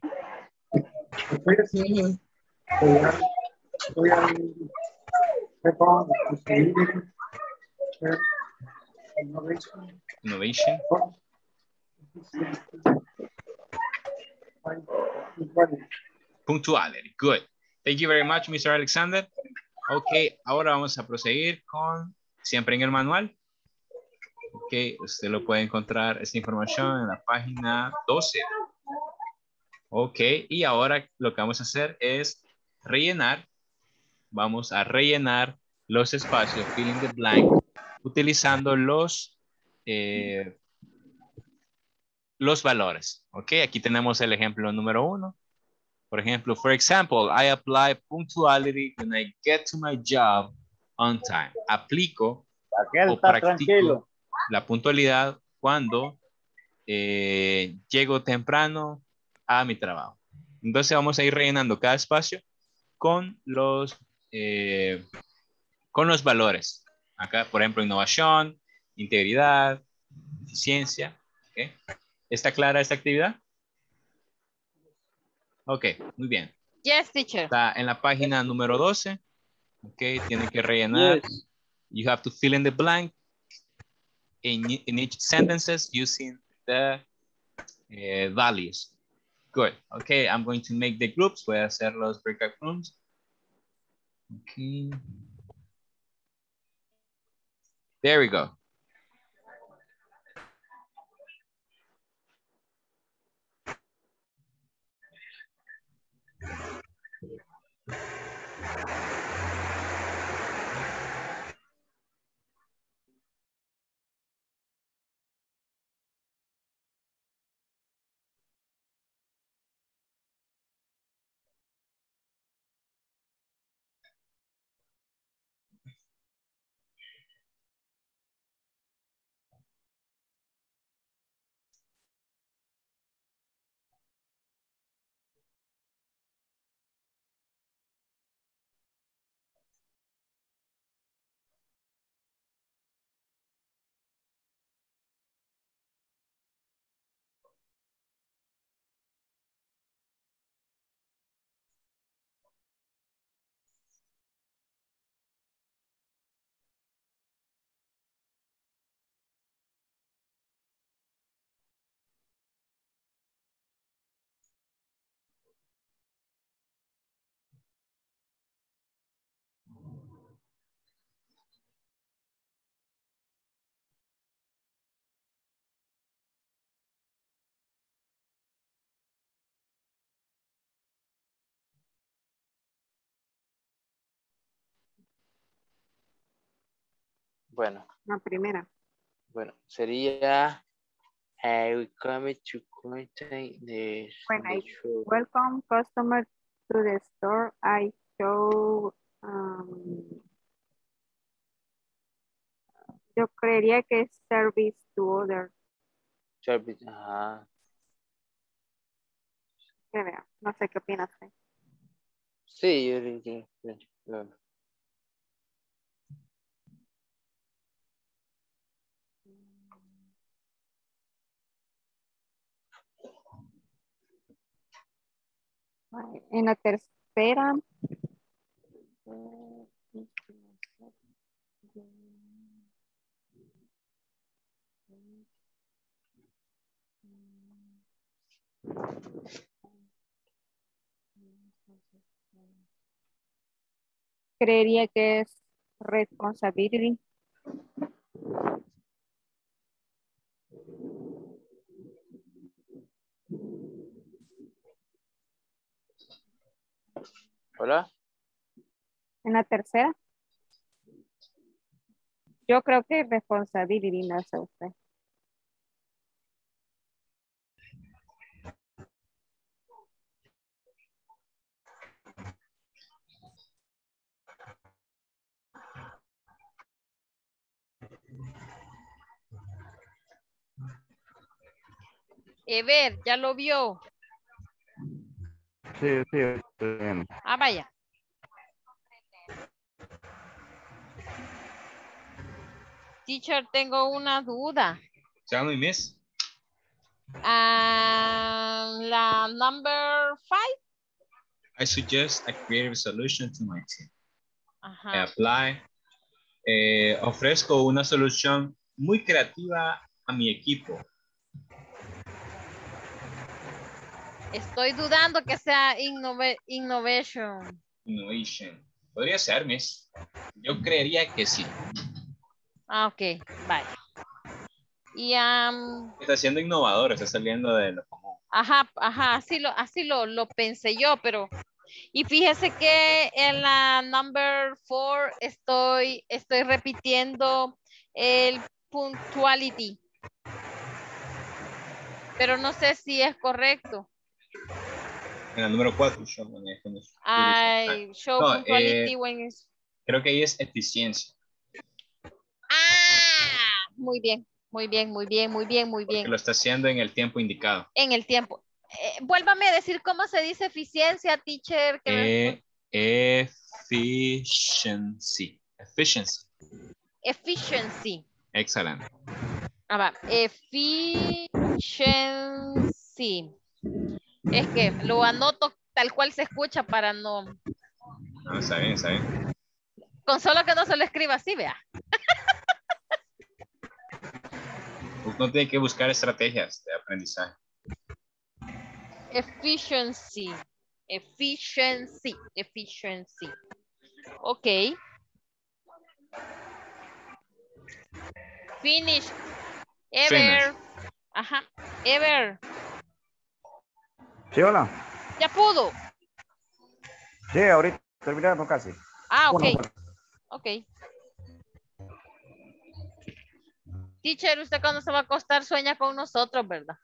Innovation. Punctuality. Good. Thank you very much, Mr. Alexander. Ok, ahora vamos a proseguir con siempre en el manual. Ok, usted lo puede encontrar esta información en la página 12. Ok, y ahora lo que vamos a hacer es rellenar. Vamos a rellenar los espacios, fill in the blank, utilizando los valores. Ok, aquí tenemos el ejemplo número 1. Por ejemplo, for example, I apply punctuality when I get to my job on time. Aplico o practico la puntualidad cuando llego temprano a mi trabajo. Entonces vamos a ir rellenando cada espacio con los valores. Acá, por ejemplo, innovación, integridad, eficiencia. ¿Okay? ¿Está clara esta actividad? Ok, muy bien. Yes, teacher. Está en la página número 12. Ok, tiene que rellenar. Yes. You have to fill in the blank in each sentences using the values. Good. Okay, I'm going to make the groups. Voy a hacer los breakout rooms. Okay. There we go. Bueno, La primera. bueno, sería we come to contact the When I show. welcome customer to the store, I show, yo creería que es service to other. Service, ajá. Que vea, no sé qué opinas. Sí, yo creo que claro. En la tercera, creería que es responsibility. Hola. En la tercera, yo creo que responsibility, no sé usted. Ever, ¿ya lo vio? Sí, sí, estoy bien. Ah, vaya. Teacher, tengo una duda. Tell me, miss. La number 5. I suggest a creative solution to my team. Ajá. I apply. Ofrezco una solución muy creativa a mi equipo. Estoy dudando que sea innovation. Innovation. Podría ser, miss. Yo creería que sí. Ah, ok. Vale. Y, Está siendo innovador, está saliendo de lo común. ajá, así lo pensé yo, pero... Y fíjese que en la number 4 estoy repitiendo el punctuality. Pero no sé si es correcto. En la número 4. Show No, punctuality when it's... creo que ahí es eficiencia. Ah, muy bien. Porque lo está haciendo en el tiempo indicado. En el tiempo. Vuélvame a decir cómo se dice eficiencia, teacher. Efficiency. Efficiency. Excelente. Ah, va. Efficiency. Es que lo anoto tal cual se escucha para no... No, está bien, está bien. Con solo que no se lo escriba así, vea. No tiene que buscar estrategias de aprendizaje. Efficiency. Efficiency. Efficiency. Ok. Finish. Ever. Ajá. Ever. Sí, hola. Ya pudo. Sí, ahorita terminando casi. Ah, ok. Bueno. Ok. Teacher, usted cuando se va a acostar sueña con nosotros, ¿verdad?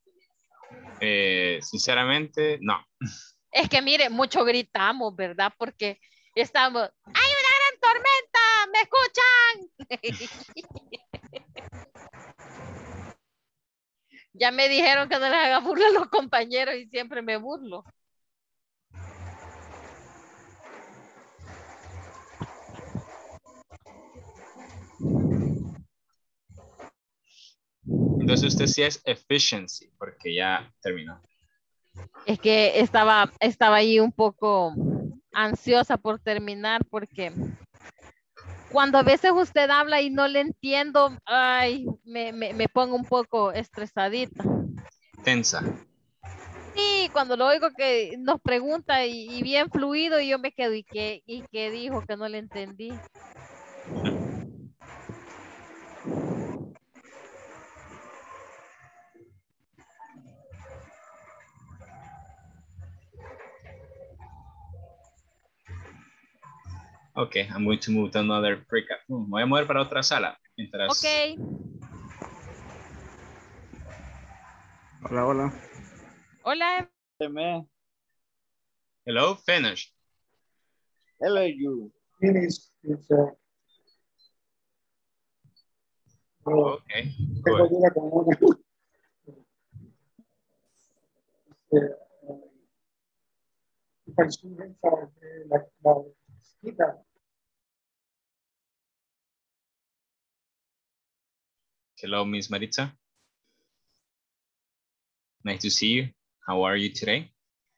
Sinceramente, no. Es que mire, mucho gritamos, ¿verdad? Porque estamos, ¡hay una gran tormenta! ¿Me escuchan? Ya me dijeron que no les haga burla a los compañeros y siempre me burlo. Entonces usted sí es efficiency, porque ya terminó. Es que estaba ahí un poco ansiosa por terminar porque cuando a veces usted habla y no le entiendo, ay, me pongo un poco estresadita. Tensa. Sí, cuando lo oigo que nos pregunta y bien fluido y yo me quedo, ¿y qué dijo que no le entendí? Ok, I'm going to move to another breakout. Me voy a mover para otra sala. Mientras... Ok. Hola, hola. Hola. Hello, finish. Hello, you. Finish. Okay. Tengo duda con una. Para students are like speaker. Hello, Miss Maritza. Nice to see you. How are you today?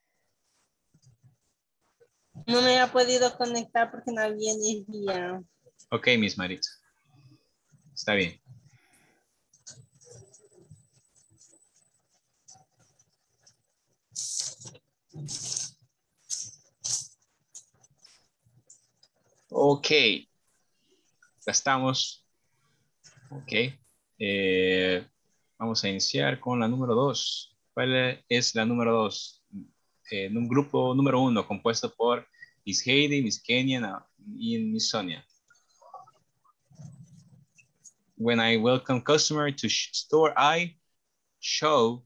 No me ha podido conectar porque no había energía. Ok, Miss Maritza. Está bien. Ok. Ya estamos. Ok. Vamos a iniciar con la número 2. ¿Cuál es la número 2? En un grupo número 1 compuesto por Miss Heidi, Miss Kenya y Miss Sonia. When I welcome customer to store, I show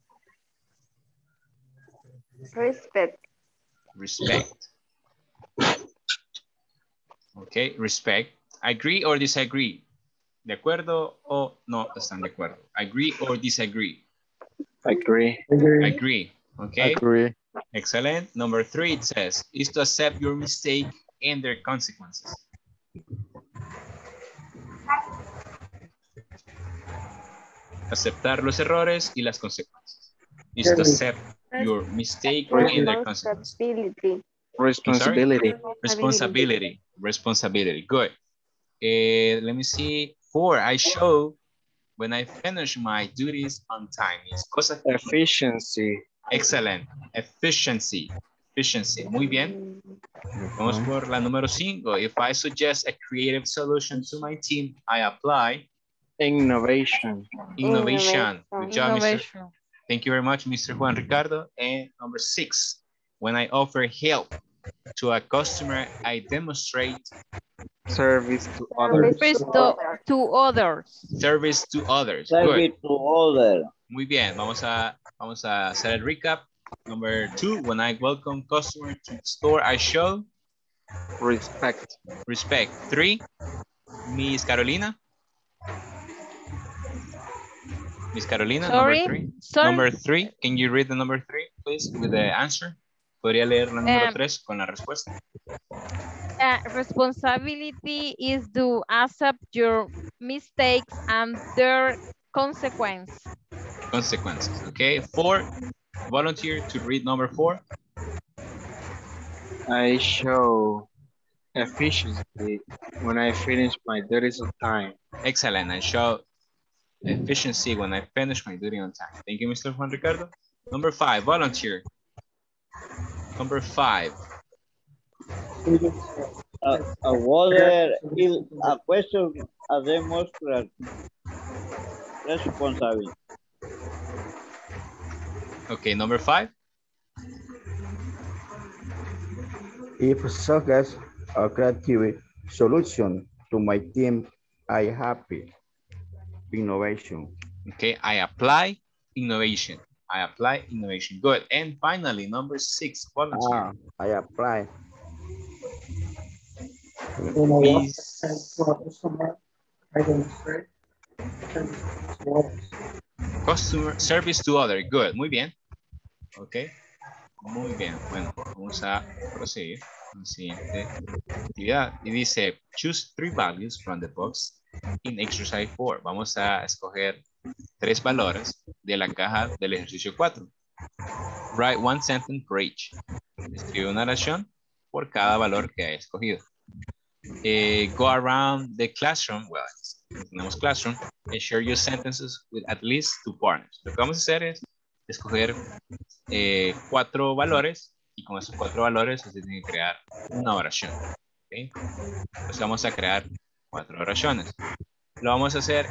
Respect. Respect. Okay, respect. Agree or disagree? ¿De acuerdo o no están de acuerdo? Agree or disagree? Agree. Agree. Okay. Agree. Excellent. Number 3, it says, is to accept your mistake and their consequences. Aceptar los errores y las consecuencias. Is to accept your mistake and their consequences. Responsibility. Responsibility. Responsibility. Good. Let me see. 4, I show when I finish my duties on time. Efficiency. Excellent. Efficiency. Efficiency. Muy bien. Vamos por la número 5. If I suggest a creative solution to my team, I apply Innovation. Innovation. Good job, Mr. Thank you very much, Mr. Juan Ricardo. And number 6, when I offer help to a customer, I demonstrate Service to others. To others. Service to others. Service Good. to others. Muy bien. Vamos a hacer el recap. Number 2, when I welcome customer to the store, I show respect. Respect. 3, Miss Carolina. Miss Carolina, Sorry? number 3. Sorry? Number 3, can you read the number 3, please, with the answer? ¿Podría leer la número 3 con la respuesta? Responsibility is to accept your mistakes and their consequences. Consequences, okay. 4, volunteer to read number 4. I show efficiency when I finish my duties on time. Excellent. I show efficiency when I finish my duty on time. Thank you, Mr. Juan Ricardo. Number 5, volunteer. Number 5. Water is a question of demonstrate responsibility. Okay, number 5. If suggest a creative solution to my team, I happy. Innovation. Okay, I apply innovation. I apply innovation. Good. And finally, number 6, volunteer. I apply. Customer service to other. Good. Muy bien. Ok. Muy bien. Bueno, vamos a proseguir con la siguiente actividad. Y dice, choose 3 values from the box in exercise 4. Vamos a escoger 3 valores de la caja del ejercicio 4. Write 1 sentence for each. Escribe una oración por cada valor que haya escogido. Go around the classroom. Well, tenemos classroom. And share your sentences with at least 2 partners. Lo que vamos a hacer es escoger 4 valores y con esos 4 valores se tiene que crear una oración. ¿Okay? Entonces vamos a crear 4 oraciones. Lo vamos a hacer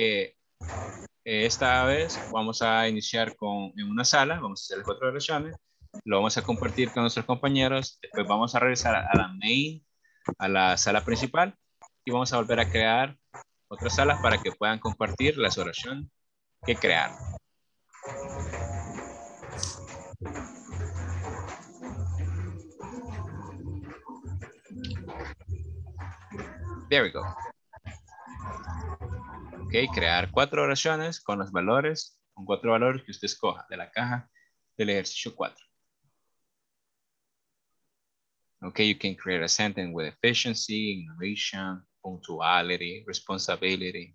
esta vez. Vamos a iniciar en una sala. Vamos a hacer las 4 oraciones. Lo vamos a compartir con nuestros compañeros. Después vamos a regresar a la sala principal y vamos a volver a crear otras salas para que puedan compartir las oraciones que crearon. There we go. Ok, crear 4 oraciones con los valores, con 4 valores que usted escoja de la caja del ejercicio 4. Okay, you can create a sentence with efficiency, innovation, punctuality, responsibility.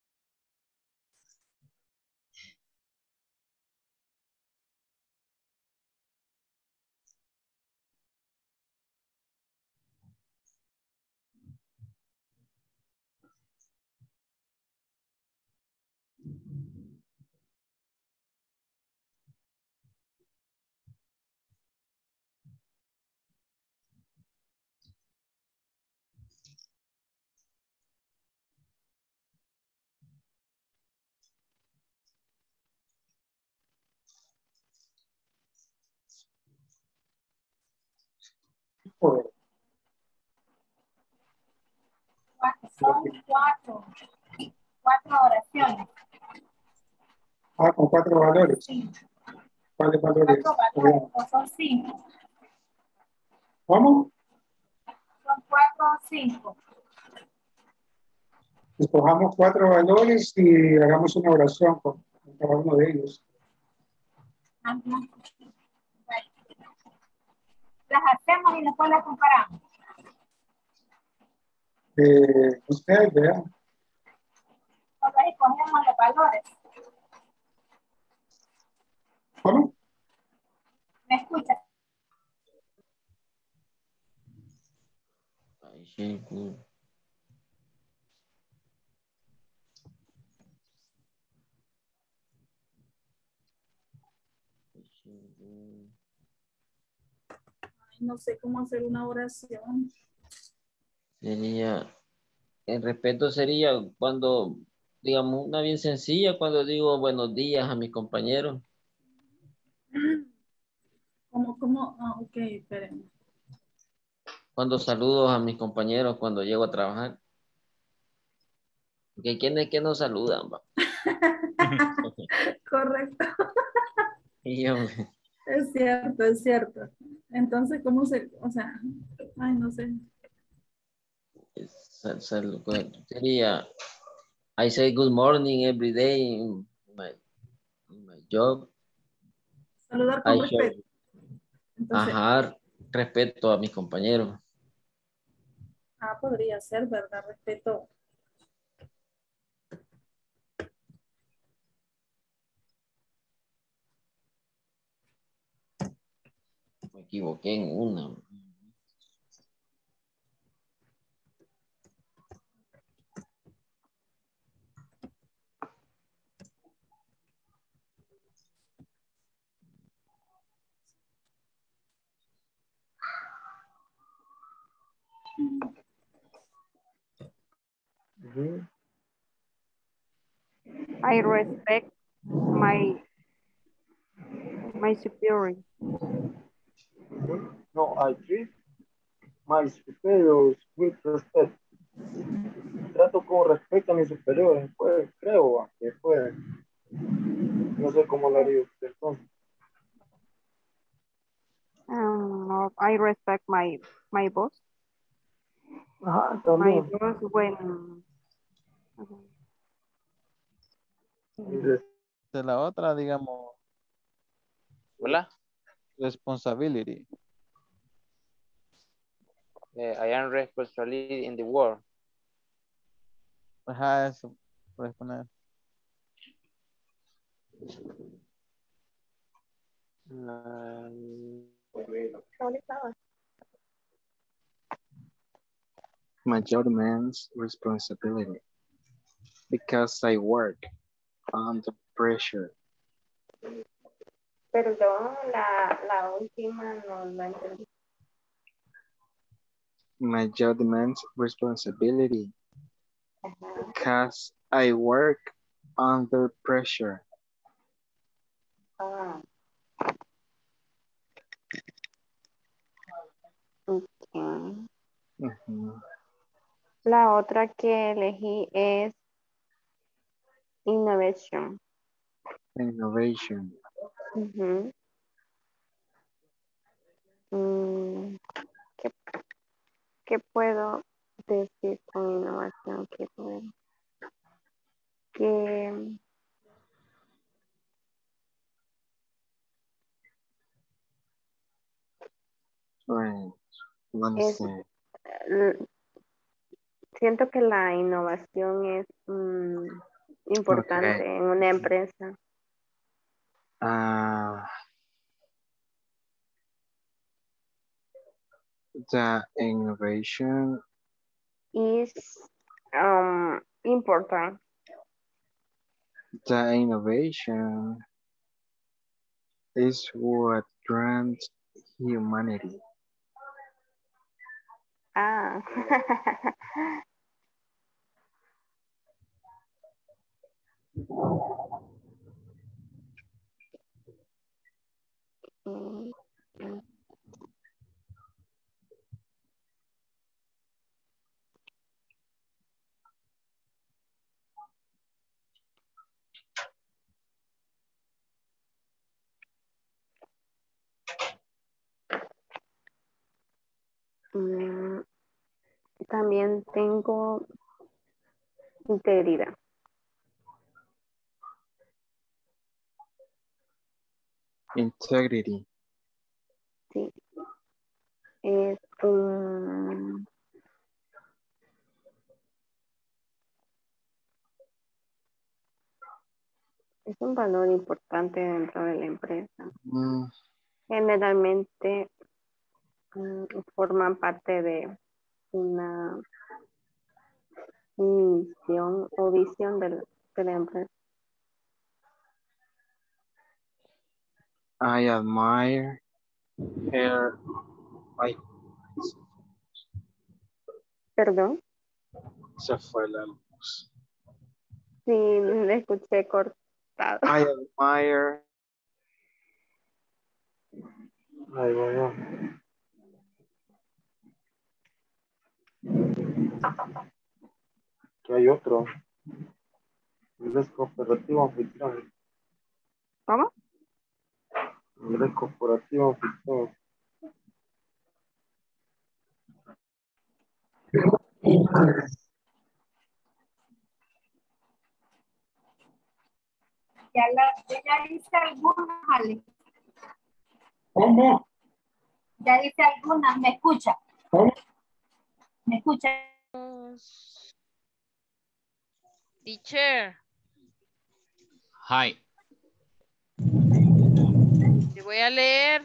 Son 4 oraciones. Con 4 valores. Sí. ¿Cuáles valores? 4 valores, o son 5. ¿Cómo? Son 4 o 5. Escojamos 4 valores y hagamos una oración con cada uno de ellos. Las hacemos y después las comparamos. Ustedes vean. Nosotros escogemos los valores. ¿Cómo? ¿Me escuchas? No sé cómo hacer una oración. Sería, el respeto sería cuando, digamos, una bien sencilla, cuando digo buenos días a mis compañeros. ¿Cómo? Ah, ok, espérenme. Cuando saludo a mis compañeros cuando llego a trabajar. Porque ¿quién es que nos saludan? Correcto. Y yo, Es cierto, es cierto. Entonces, ¿cómo se, o sea, ay, no sé. sería, I say good morning every day in my job. Saludar con respeto. Entonces, Ajá, respeto a mis compañeros. Podría ser, ¿verdad? Respeto. Me equivoqué en una. I respect my superior. No, I treat my superiors with respect. Trato con respeto a mis superiores, pues, creo que puede. No sé cómo lo haría usted entonces. No, I respect my boss. Ajá, My también. boss when De la otra, digamos, Hola. responsibility. I am responsibility in the world. Ajá, eso puedes poner. My judgment's responsibility because I work under pressure. Perdón, la última no la entendí. My judgment's responsibility because I work under pressure. Ah. Okay. La otra que elegí es innovation. Innovation. ¿Qué puedo decir con innovación? Right. Let me see. Siento que la innovación es importante en una empresa. The innovation is important. The innovation is what grants humanity. Ah. También tengo integridad. Integrity. Sí. Es un valor importante dentro de la empresa. Generalmente forman parte de una misión o visión de la empresa. I admire her. ¿Perdón? Se fue la luz. Sí, le escuché cortado. I admire. Ahí va, ya. Aquí hay otro. Inglés cooperativo anfitrión. ¿Cómo? Inglés corporativo anfitrión. Ya hice algunas, Ale. ¿Cómo? Ya hice algunas, ¿me escucha? ¿Cómo? ¿Me escucha? Teacher. Hi. Te voy a leer.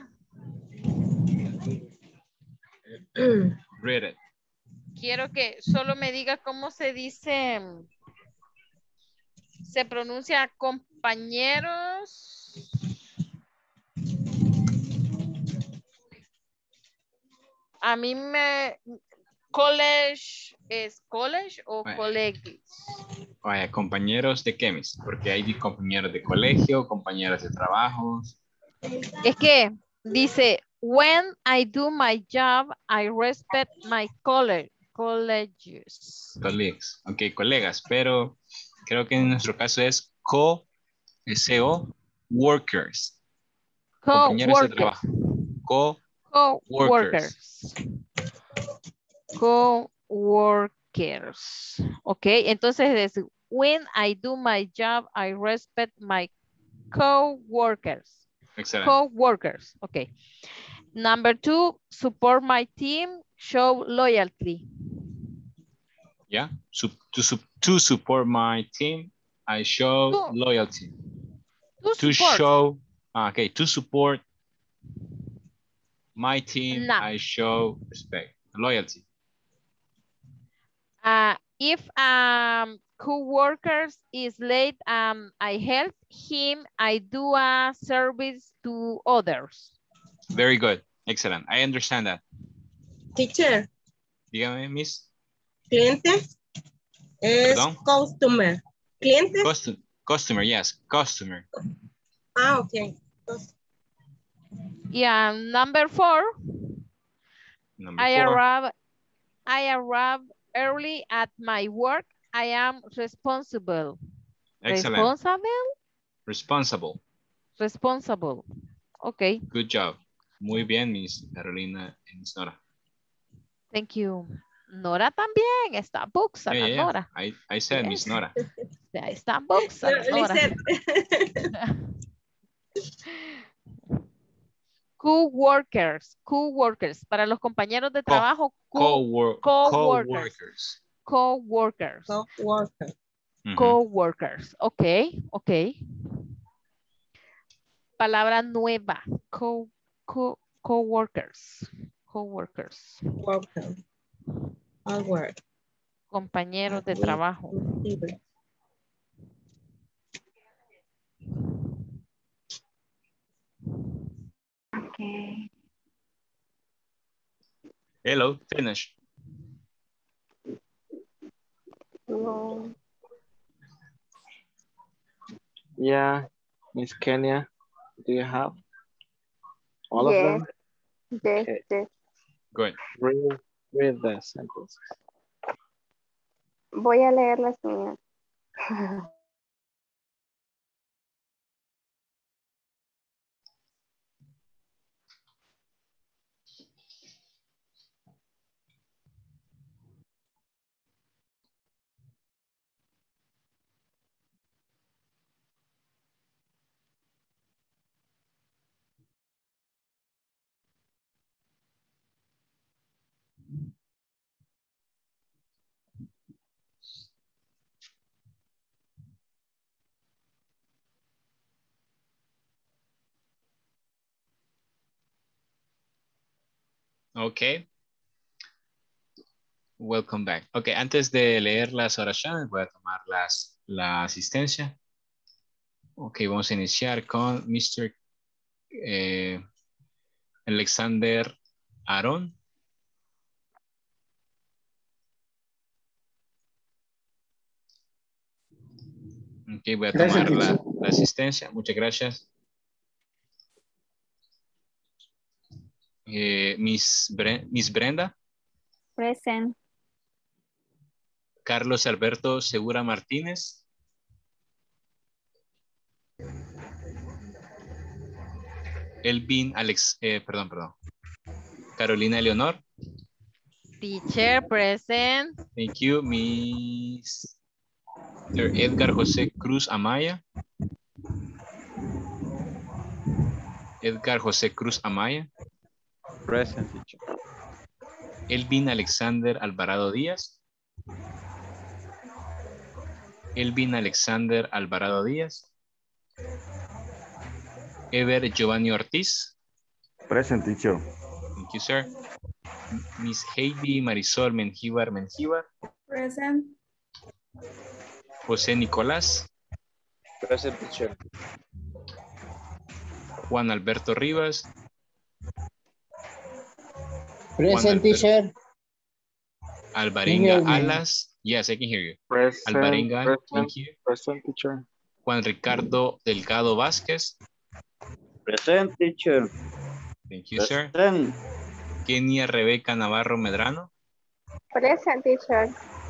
Read it. Quiero que solo me diga cómo se dice, se pronuncia compañeros. A mí college es college o colleagues. Vaya, compañeros de qué, Miss? Porque hay compañeros de colegio, compañeros de trabajo. Es que dice, when I do my job, I respect my colleagues. Colleagues. Ok, colegas, pero creo que en nuestro caso es co-workers. Compañeros de trabajo. Co-workers. Co-workers. Ok, entonces es when I do my job, I respect my co-workers. Excellent. Co-workers. Ok. Number 2, support my team, show loyalty. Yeah, to support my team, I show loyalty. To support my team, I show respect, loyalty. If co-workers is late, I help him, I do a service to others. Very good, excellent. I understand that. Teacher. Dígame, Miss. Cliente es Perdón? customer. Cliente. Customer, yes, customer. Ah, okay. Yeah, number 4. I arrive early at my work. I am responsible. Excellent. Responsible. Okay. Good job. Muy bien, Miss Carolina y Miss Nora. Thank you. Nora también está boxa, Nora. I said Miss Nora. Está boxa, Nora. Co-workers. Para los compañeros de trabajo. Co-workers. Co-workers. Ok. Palabra nueva. Co-workers. Compañeros de trabajo. Okay. Hello, finish. No. Yeah, Miss Kenya, do you have all of them? Yes, Okay. yes. Good. Read the sentences. Voy a leer las mías. Ok. Welcome back. Ok, antes de leer las oraciones, voy a tomar la asistencia. Ok, vamos a iniciar con Mr. Alexander Aaron. Ok, voy a tomar la asistencia. Muchas gracias. Miss Brenda. Present. Carlos Alberto Segura Martínez. Elvin perdón. Carolina Leonor. Teacher, present. Thank you, Miss Edgar José Cruz Amaya. Edgar José Cruz Amaya. Present, teacher. Elvin Alexander Alvarado Díaz. Elvin Alexander Alvarado Díaz. Ever Giovanni Ortiz. Present, teacher. Thank you, sir. Miss Heidi Marisol Mengíbar. Present. José Nicolás. Present, teacher. Juan Alberto Rivas. Present, teacher. Alvarenga Can you hear me? Alas. Yes, I can hear you. Present, Alvarenga, thank present, you. present teacher. Juan Ricardo Delgado Vázquez. Present, teacher. Thank you, sir. Present. Kenia Rebeca Navarro Medrano. Present, teacher.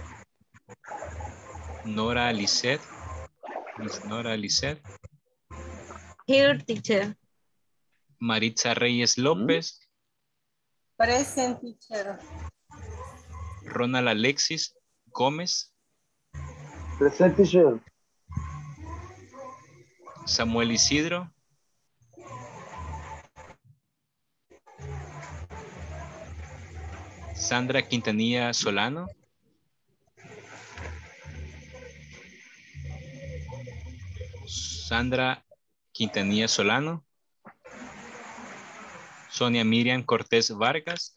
Nora Lisset. Miss Nora Lisset. Here, teacher. Maritza Reyes López. Present, teacher. Ronald Alexis Gómez. Present, teacher. Samuel Isidro. Sandra Quintanilla Solano. Sandra Quintanilla Solano. Sonia Miriam Cortés Vargas.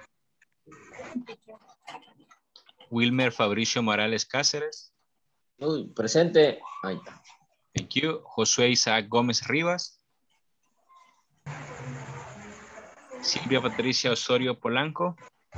Wilmer Fabricio Morales Cáceres. Uy, presente. Ahí está. Thank you. Josué Isaac Gómez Rivas. Silvia Patricia Osorio Polanco.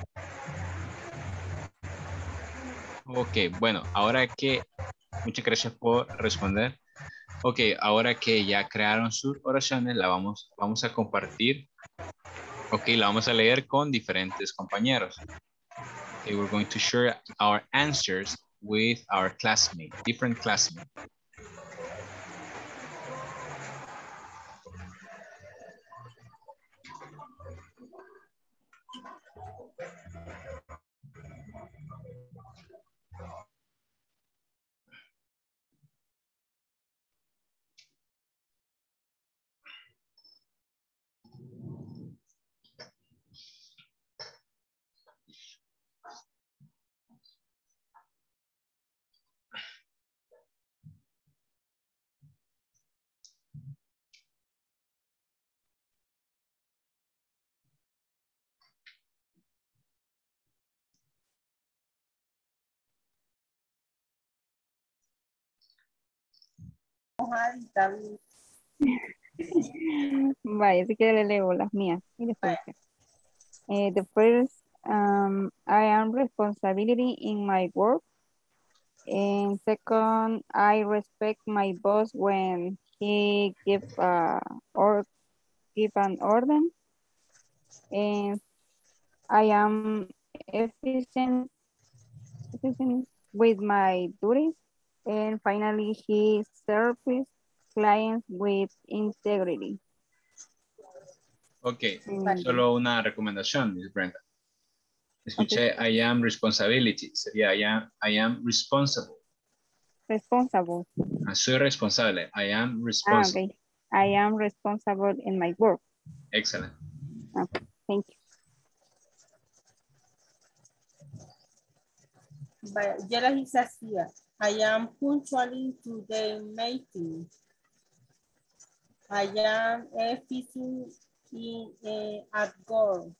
Ok, bueno, ahora que, muchas gracias por responder. Ok, ahora que ya crearon sus oraciones, vamos a compartir. Ok, la vamos a leer con diferentes compañeros. Okay, we're going to share our answers with our classmates, different classmates. Vaya, si quiere le leo las mías. Y después. The first, I am responsibility in my work. And second, I respect my boss when he give or give an order. And I am efficient with my duties. And finally, he serves clients with integrity. Ok, solo una recomendación, Miss Brenda. Escuché, I am responsibility, sería I am responsible. Responsible. Soy responsable, I am responsible. Okay. I am responsible in my work. Excellent. Okay, thank you. Yo las hice así. I am punctually to the meeting. I am efficient at work.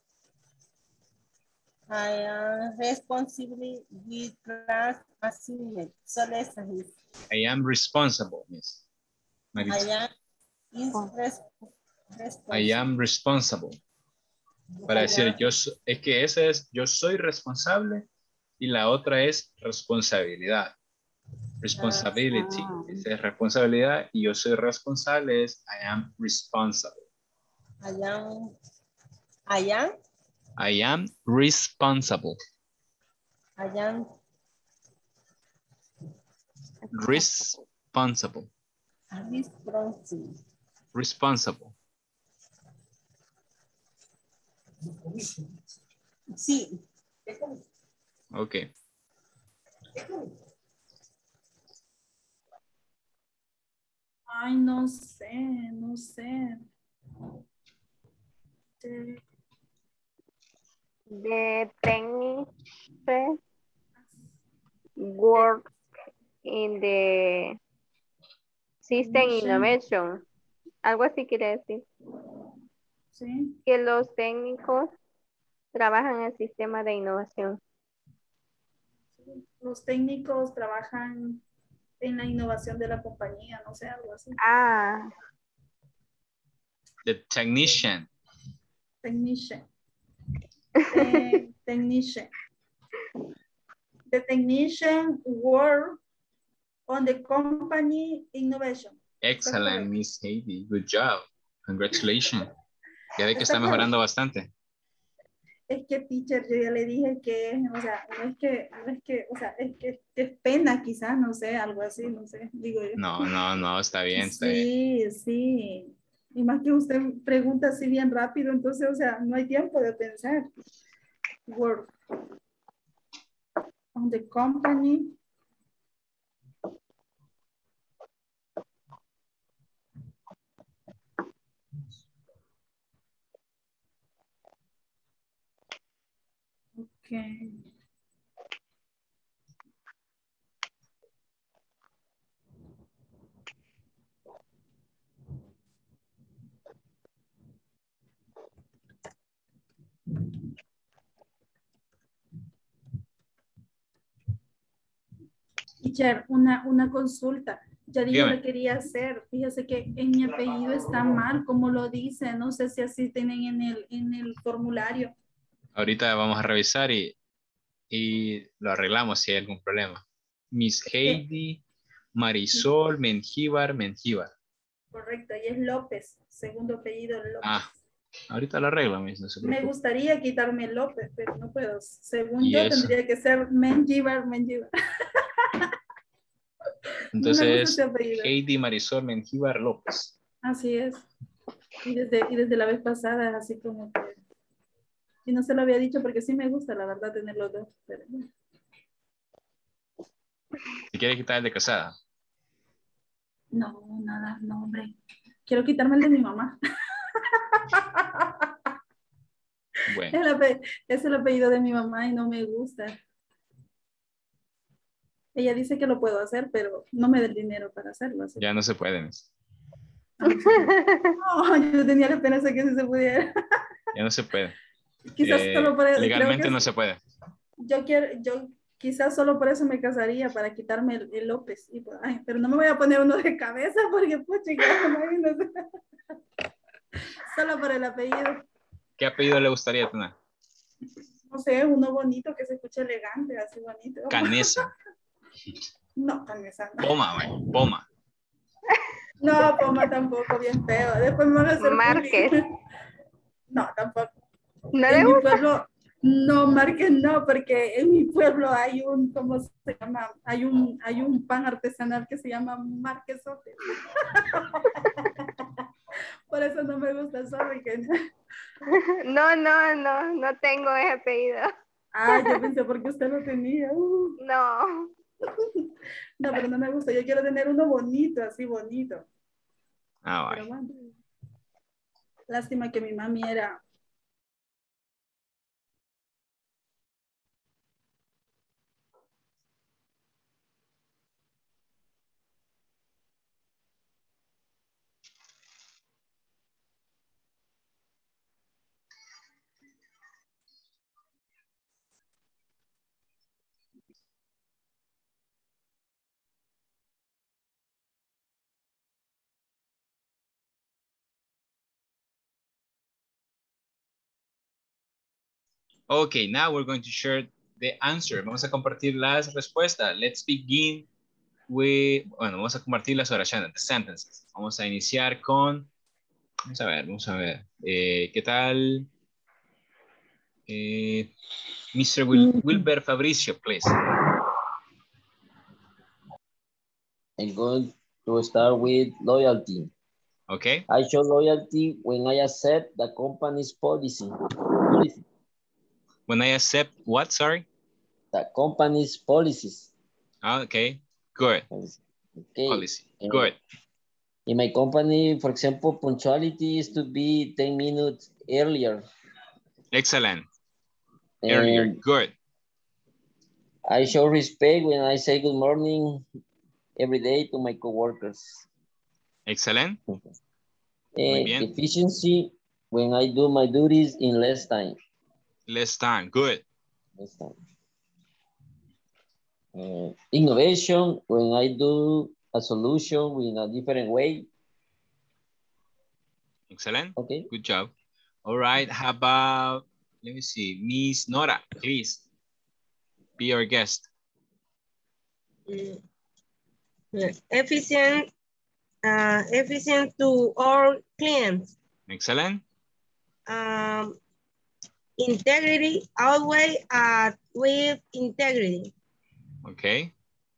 I am responsible with class assignment. So let's say. I am responsible, Miss. I am responsible. Para decir, es que ese es, yo soy responsable y la otra es responsabilidad. Responsibility, esa es responsabilidad y yo soy responsable es I am responsible. I am responsible. I am responsible. Responsible. Sí. Okay. Ay, no sé. The technician work in the system innovation. Algo así quiere decir. Sí. Que los técnicos trabajan en el sistema de innovación. Los técnicos trabajan en la innovación de la compañía, no sé, algo así. Ah. The technician. Technician. Technician. The technician work on the company innovation. Excellent, Miss Heidi. Good job. Congratulations. Ya ve que está Está mejorando bastante. Es que, teacher, yo ya le dije que, o sea, o sea, es pena quizás, no sé, algo así, no sé, digo yo. No, está bien, está bien. Sí. Y más que usted pregunta así bien rápido, entonces, o sea, no hay tiempo de pensar. Work on the company. Okay. Teacher, una consulta. Ya dije Dígame. lo quería hacer. Fíjese que en mi apellido está mal, como lo dice. No sé si así tienen en el formulario. Ahorita vamos a revisar y lo arreglamos si hay algún problema. Miss Heidi, Marisol, Mengíbar. Correcto, y es López, segundo apellido López. Ah, ahorita lo arreglo, Miss, no se Me preocupe. gustaría quitarme López, pero no puedo. Según ¿Y yo, eso? tendría que ser Mengíbar. No me gusta ese Entonces, apellido. Heidi, Marisol, Mengíbar, López. Así es. Y desde la vez pasada, así como que... Y no se lo había dicho porque sí me gusta, la verdad, tener los dos. Pero... Si quiere quitar el de casada. No, nada, no, hombre. Quiero quitarme el de mi mamá. Bueno, Es el apellido de mi mamá y no me gusta. Ella dice que lo puedo hacer, pero no me da el dinero para hacerlo. Así. ya no se puede, Miss. No, yo tenía la esperanza que sí se pudiera. Ya no se puede. Quizás solo por eso. Legalmente no se puede. Yo quizás solo por eso me casaría, para quitarme el López. Y, ay, pero no me voy a poner uno de cabeza porque, pucha, imagínate. Solo por el apellido. ¿Qué apellido le gustaría tener? No sé, uno bonito que se escuche elegante, así bonito. Canesa. No, Canesa no. Poma, güey. Poma. No, Poma tampoco, bien feo. Después me van a hacer Márquez. bullying. No, tampoco. ¿No En le mi gusta? pueblo, no, Márquez no, porque en mi pueblo hay un, ¿cómo se llama? Hay un pan artesanal que se llama Márquezote. Por eso no me gusta, sorry. No tengo ese apellido. Ah, yo pensé porque usted lo tenía. No. No, pero no me gusta. Yo quiero tener uno bonito, así bonito. Ah, Pero vale. bueno. Lástima que mi mami era... Okay, now we're going to share the answer. Vamos a compartir las respuestas. Let's begin with, bueno, vamos a compartir las oraciones, the sentences. Vamos a iniciar con, vamos a ver. ¿Qué tal? Mr. Wilber Fabricio, please. I'm going to start with loyalty. Okay. I show loyalty when I accept the company's policy. When I accept what, sorry? The company's policies. Okay, good. Okay. Policy, good. In my company, for example, punctuality is to be 10 minutes earlier. Excellent. Earlier, good. I show respect when I say good morning every day to my coworkers. Excellent. Muy bien. Efficiency when I do my duties in less time. Less time, good. Less time. Innovation when I do a solution in a different way. Excellent. Okay. Good job. All right. How about, let me see, Miss Nora, please be our guest. mm, efficient, efficient to all clients. Excellent. Integrity, always with integrity. Okay.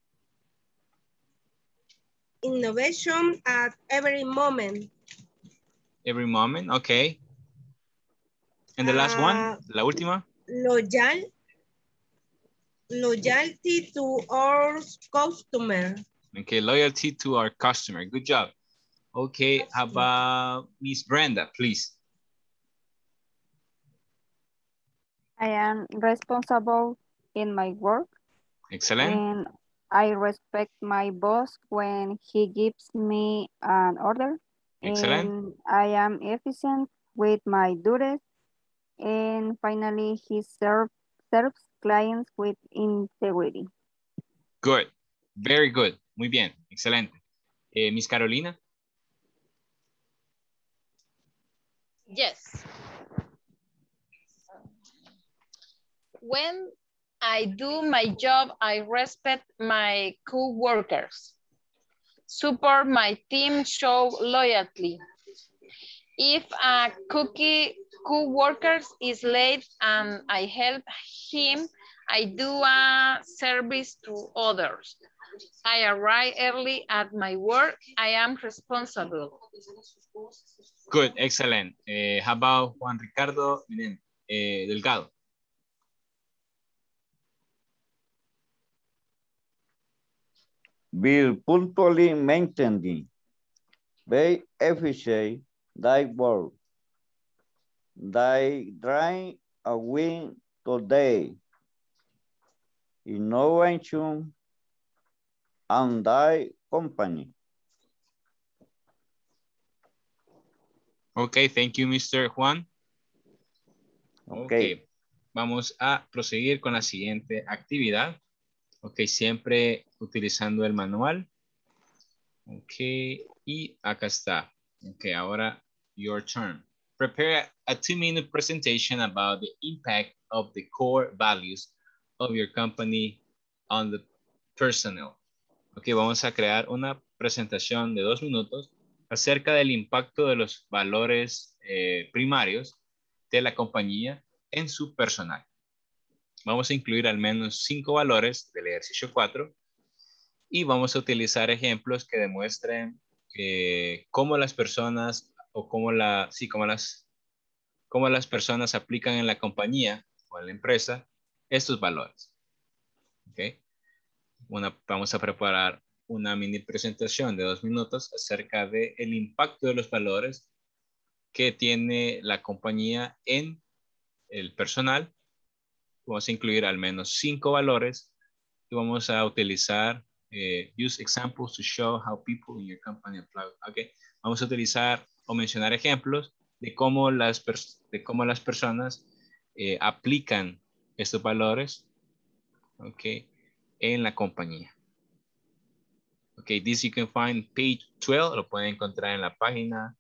Innovation at every moment. Every moment. Okay. And the last one, la última. Loyalty to our customer. Okay, loyalty to our customer. Good job. Okay, how about Miss Brenda, please? I am responsible in my work. Excellent. And I respect my boss when he gives me an order. Excellent. And I am efficient with my duties. And finally, he serves clients with integrity. Good. Very good. Muy bien. Excelente. Miss Carolina. Yes. When I do my job, I respect my co-workers. Support my team, show loyalty. If a co-worker is late and I help him, I do a service to others. I arrive early at my work. I am responsible. Good, excellent. How about Juan Ricardo Delgado? Be punctually maintaining. Be efficient, thy work. Thy try a win today. Innovation and thy company. Okay, thank you, Mr. Juan. Okay. Vamos a proseguir con la siguiente actividad. Ok, siempre utilizando el manual. Ok, y acá está. Ok, ahora your turn. Prepare a 2-minute presentation about the impact of the core values of your company on the personnel. Ok, vamos a crear una presentación de 2 minutos acerca del impacto de los valores primarios de la compañía en su personal. Vamos a incluir al menos 5 valores del ejercicio 4 y vamos a utilizar ejemplos que demuestren cómo las personas o cómo las personas aplican en la compañía o en la empresa estos valores. Okay. Vamos a preparar una mini presentación de 2 minutos acerca del impacto de los valores que tiene la compañía en el personal. Vamos a incluir al menos 5 valores y vamos a utilizar use examples to show how people in your company apply. Okay. Vamos a utilizar o mencionar ejemplos de cómo las personas aplican estos valores, okay, en la compañía. Okay, this you can find page 12, lo pueden encontrar en la página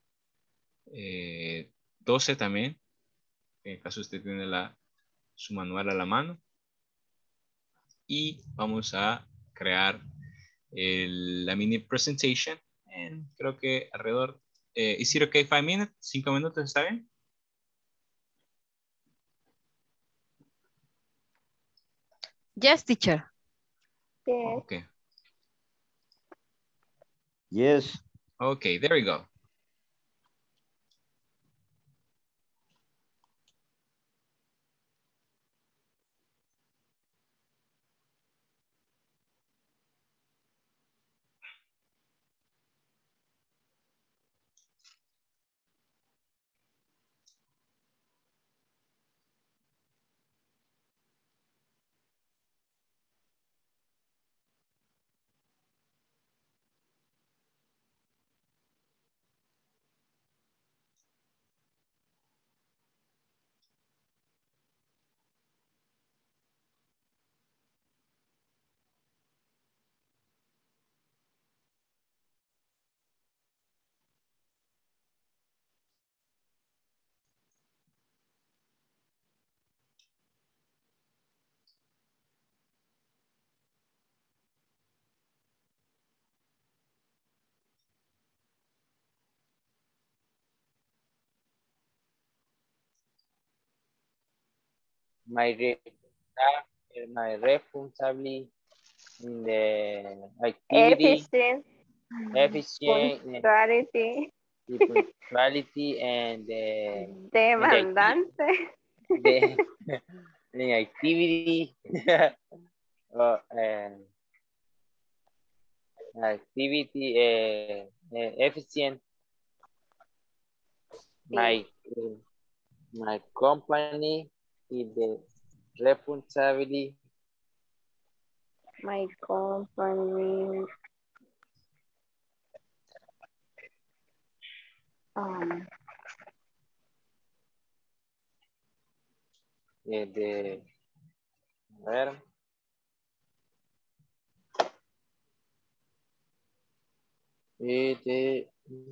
12 también, en caso usted tiene su manual a la mano. Y vamos a crear la mini presentation en creo que alrededor, is it okay 5 minutes? 5 minutos, ¿está bien? Yes, teacher. Yes. Okay. Yes. Okay, there we go. my my responsibility in the activity, Efficient. efficient, Punctuality. the punctuality, and Demandante. the, the activity, and activity, efficient. My my company is the responsibility. My company. Um, De a ver, de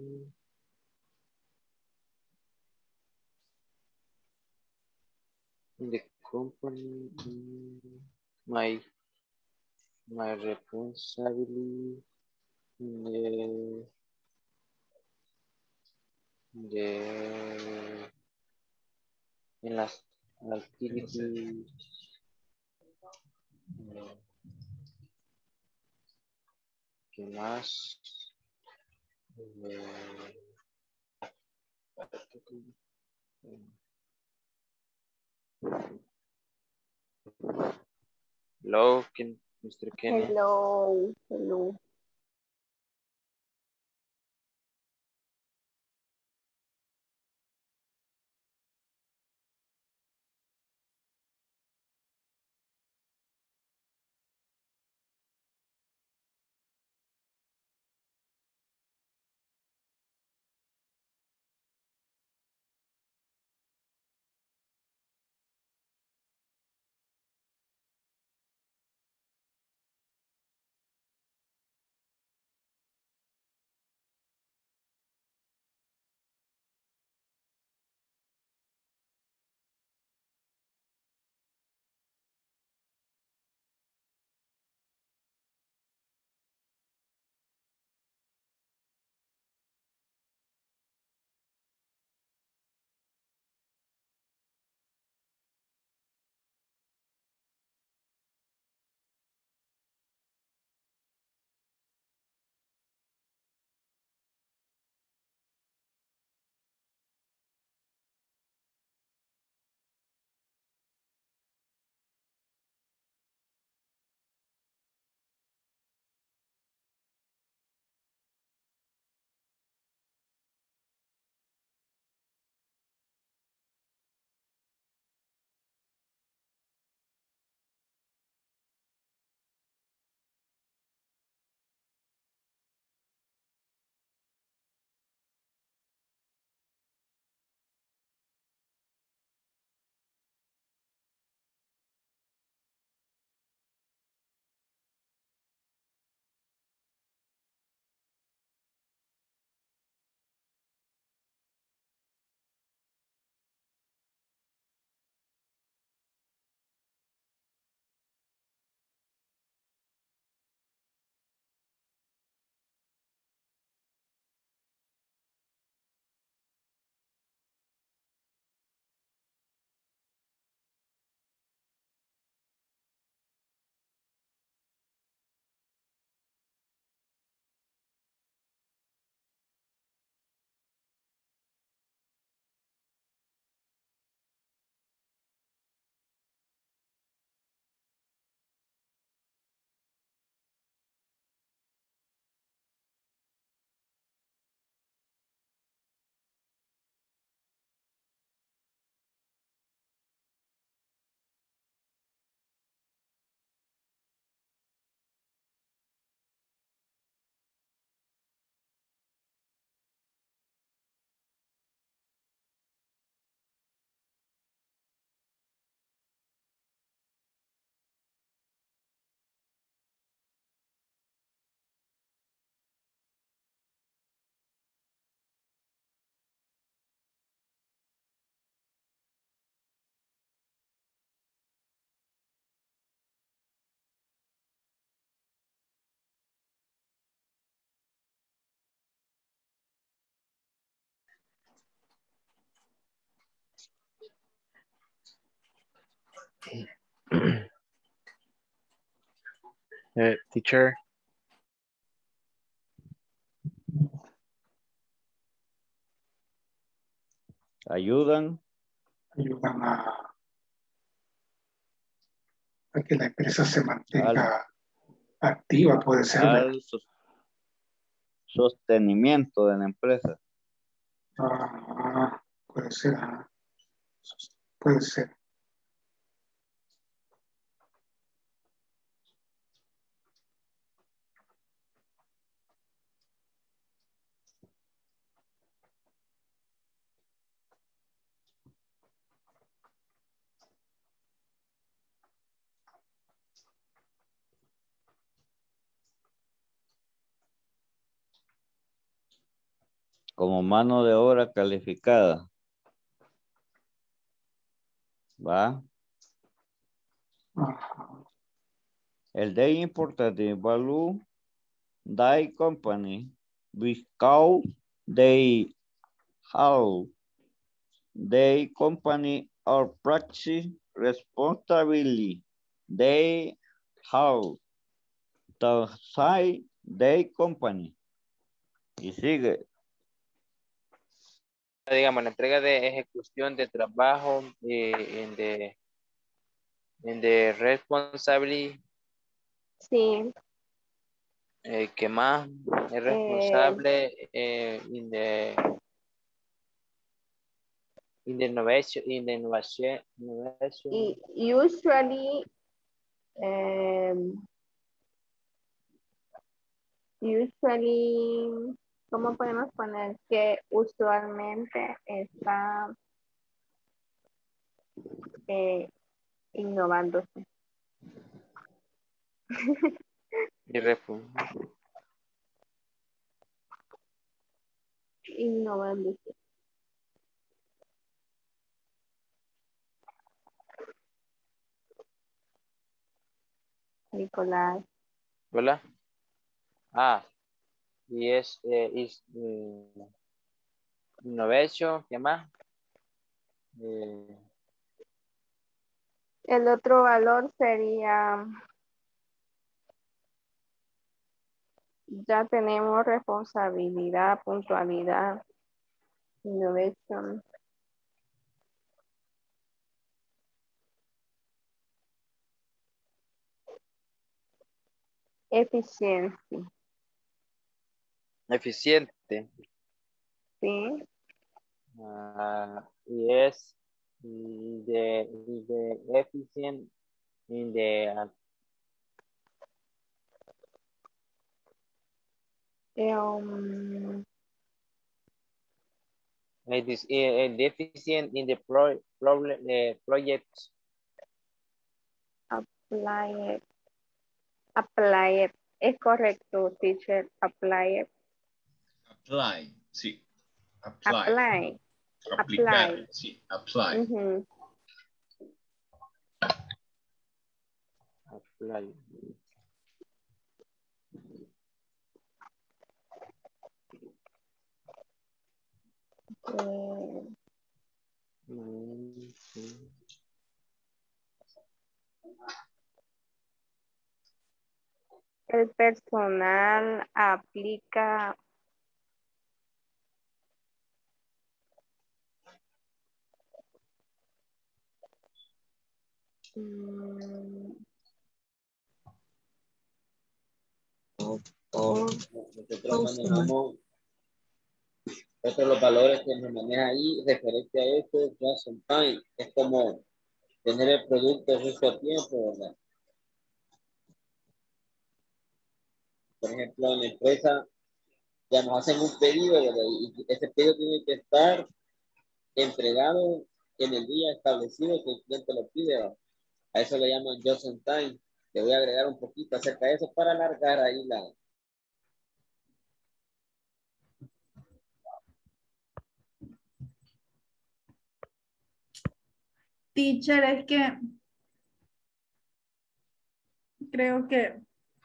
the company, my my responsibility in the en las activities. ¿Qué más? Hello, Mr. Kenny. hello. Hello. Teacher. Ayudan Ayudan a que la empresa se mantenga activa, puede ser. al sostenimiento de la empresa. Puede ser. Puede ser. Como mano de obra calificada. ¿Va? El de importante value die company because they company or practice responsibly. They have to say they company. Y sigue. Digamos, la entrega de ejecución de trabajo en the responsibility. Sí. ¿Qué más? Es responsable in the innovation. Usually, ¿cómo podemos poner que usualmente está innovándose? Innovándose. Nicolás. ¿Hola? Yes, is innovation. ¿Qué más? El otro valor sería, ya tenemos responsabilidad, puntualidad, innovation. Eficiente. Eficiente. Sí. Yes, the efficient in the it is deficient in the project. Apply it. Es correcto, teacher. Apply it. Apply, sí. Apply. Aplicar, Apply. sí. Apply. Apply. El personal aplica Nosotros manejamos otros de los valores que nos maneja ahí referente a esto, just on time. Es como tener el producto justo a tiempo, ¿verdad? Por ejemplo, en la empresa ya nos hacen un pedido, ¿verdad? Y ese pedido tiene que estar entregado en el día establecido que el cliente lo pide, ¿verdad? A eso le llaman just on time. Le voy a agregar un poquito acerca de eso para alargar ahí la... Teacher, es que creo que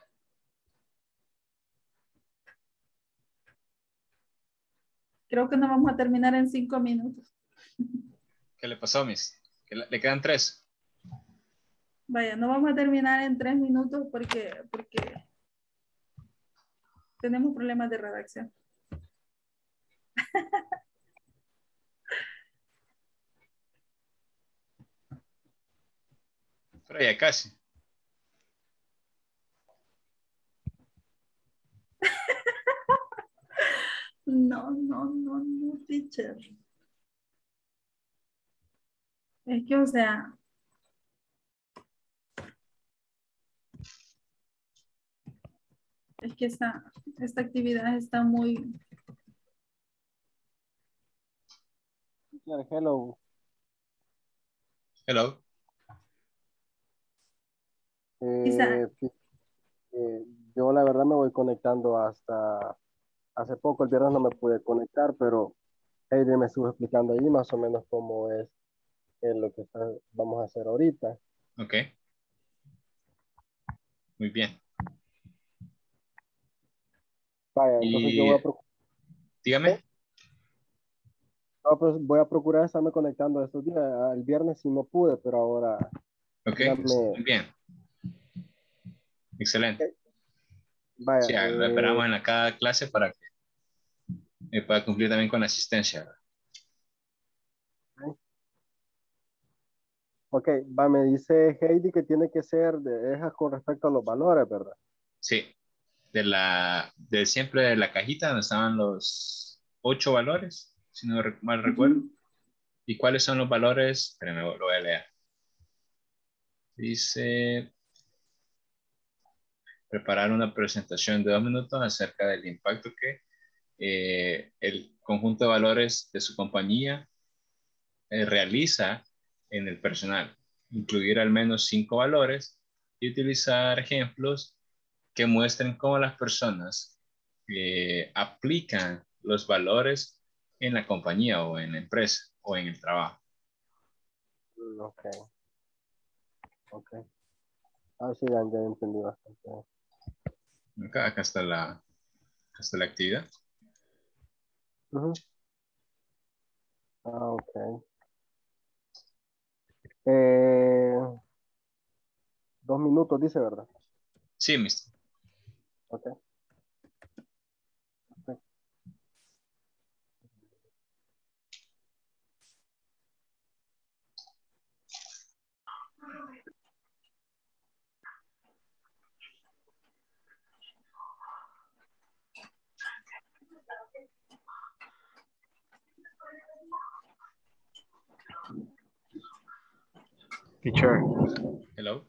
no vamos a terminar en 5 minutos. ¿Qué le pasó, Miss? ¿Le quedan 3? Vaya, no vamos a terminar en 3 minutos porque tenemos problemas de redacción. Pero ya casi. No, teacher. Es que, o sea, es que esta actividad está muy... Hello. Hello. Yo la verdad me voy conectando hasta hace poco, el viernes no me pude conectar, pero Heidi me estuvo explicando allí más o menos cómo es lo que vamos a hacer ahorita. Ok. Muy bien. Vaya, entonces yo voy a procurar. Dígame. No, pues voy a procurar estarme conectando estos días. El viernes sí no pude, pero ahora. Ok, muy bien. Excelente. Vaya, Sí, lo esperamos en cada clase para que pueda cumplir también con la asistencia. Ok, me dice Heidi que tiene que ser de esas con respecto a los valores, ¿verdad? Sí, de siempre de la cajita donde estaban los 8 valores, si no mal recuerdo. ¿Y cuáles son los valores? Espérenme, lo voy a leer. Dice, preparar una presentación de 2 minutos acerca del impacto que el conjunto de valores de su compañía realiza en el personal. Incluir al menos 5 valores y utilizar ejemplos que muestren cómo las personas aplican los valores en la compañía o en la empresa o en el trabajo. Ok. Ok. Sí, ya entendí bastante. Acá está la actividad. Ok. 2 minutos, dice, ¿verdad? Sí, mister. Ok. Teacher. Hello.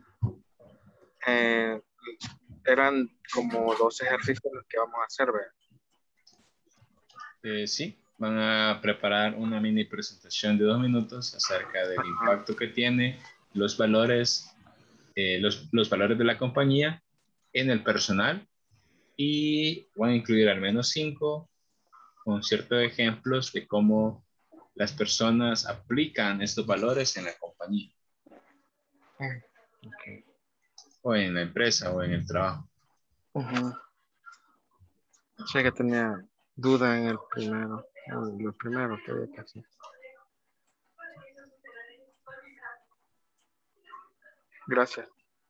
Eran como 2 ejercicios los que vamos a hacer, ¿verdad? Sí, van a preparar una mini presentación de 2 minutos acerca del impacto que tiene los valores, los valores de la compañía en el personal y van a incluir al menos 5 con ciertos ejemplos de cómo las personas aplican estos valores en la compañía. Okay. O en la empresa o en el trabajo. Sé que tenía duda en el primero, lo primero que había que hacer. Gracias.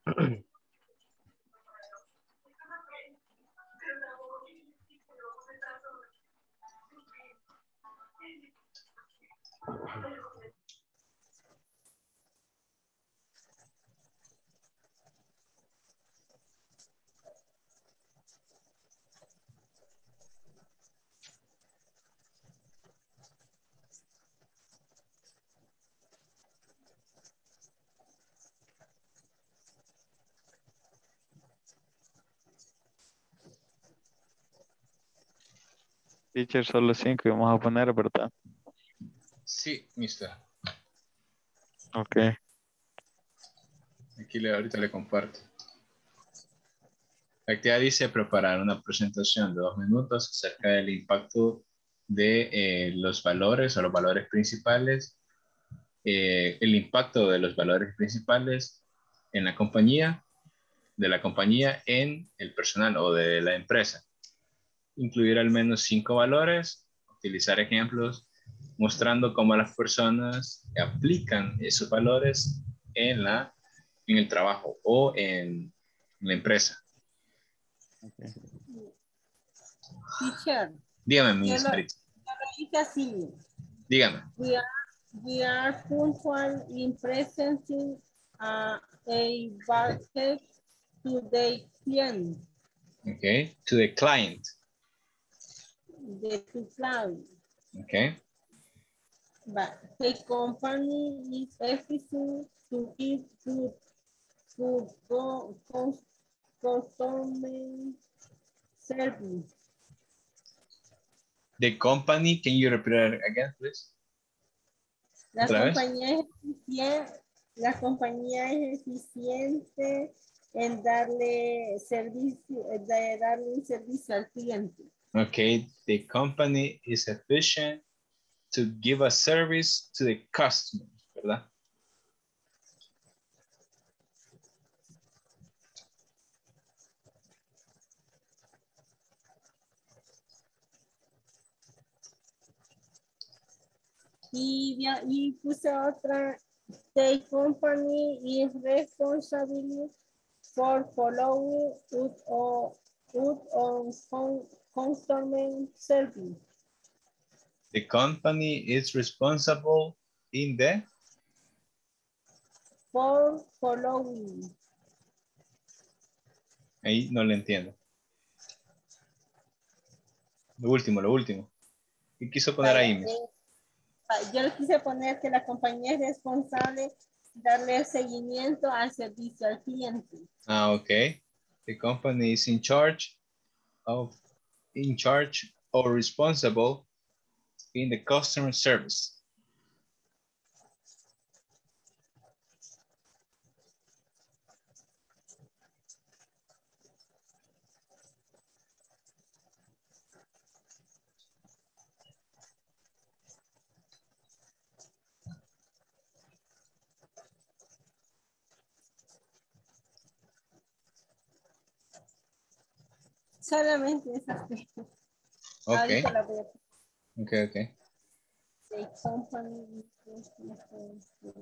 Teacher, solo 5 vamos a poner, ¿verdad? Sí, mister. Ok. Aquí ahorita le comparto. La actividad dice preparar una presentación de 2 minutos acerca del impacto de los valores o los valores principales, el impacto de los valores principales en la compañía, de la compañía en el personal o de la empresa. Incluir al menos 5 valores, utilizar ejemplos mostrando cómo las personas aplican esos valores en la en el trabajo o en la empresa. Okay. Teacher, Dígame, yo Miss lo Maritza. hice así. Dígame. We are punctual in presenting a budget to the client. Okay. To the client. The client. Okay. But the company is efficient to give good customer service. The company, can you repeat it again, please? La ¿Otra vez? compañía es eficiente en darle un servicio al cliente. Okay, the company is efficient to give a service to the customer, ¿verdad? Y puse otra. The company is responsible for following on customer service. The company is responsible in the... For following. Ahí no lo entiendo. Lo último. ¿Qué quiso poner ahí, Miss? Yo le quise poner que la compañía es responsable de darle seguimiento al servicio al cliente. Ah, okay. The company is in charge or responsible in the customer service. Solamente esas tres. Okay. Ahorita la voy a Okay. The company is responsible.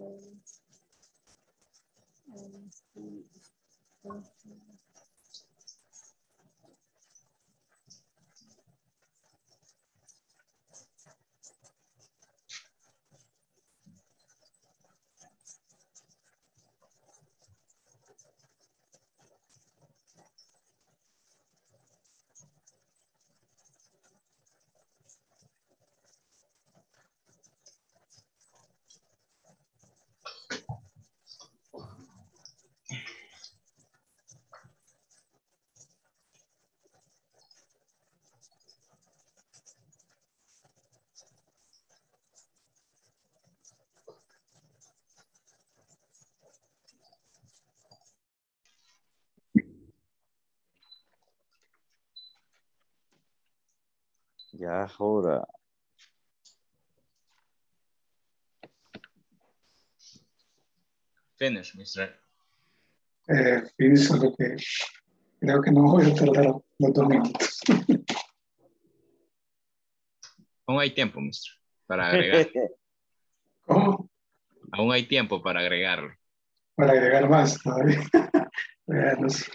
Ya, ahora. Finish, Mr. Pienso lo que creo que no voy a tardar los 2 minutos. Aún hay tiempo, Mr. Para agregar. ¿Cómo? Aún hay tiempo para agregarlo. Para agregar más todavía. No sé.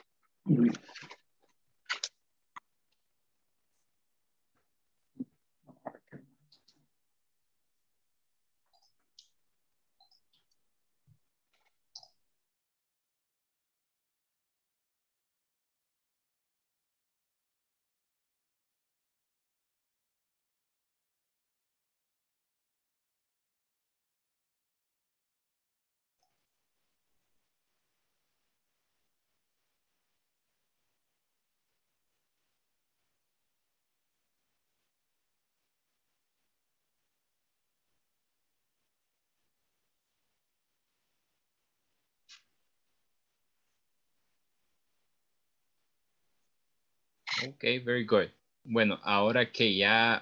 Ok, very good. Bueno, ahora que ya,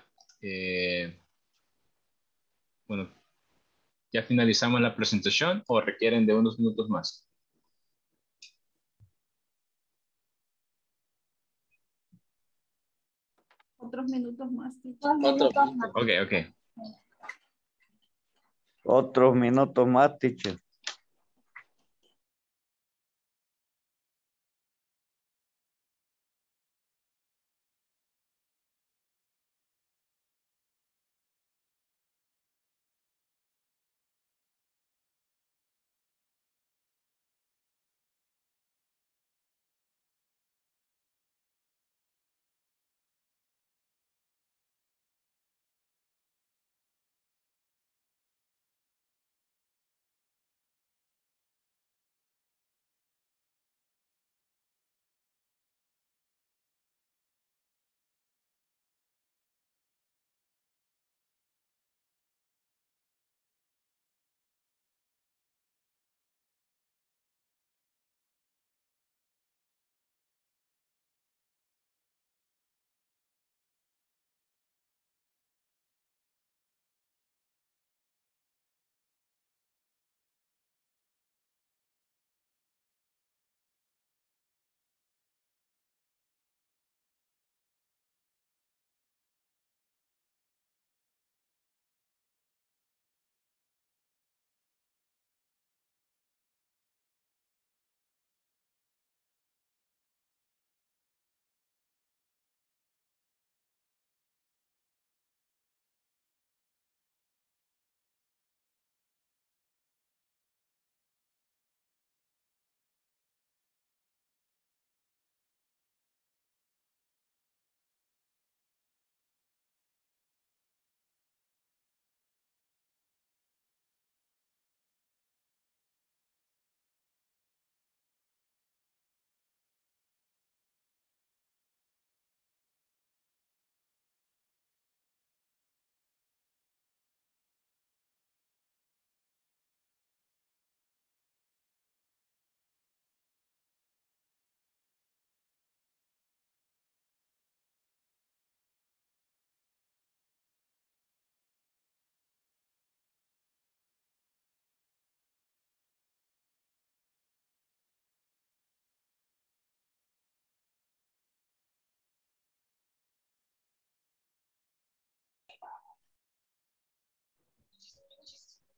bueno, ya finalizamos la presentación o requieren de unos minutos más. Otros minutos más. Ok, ok. Otros minutos más, teacher.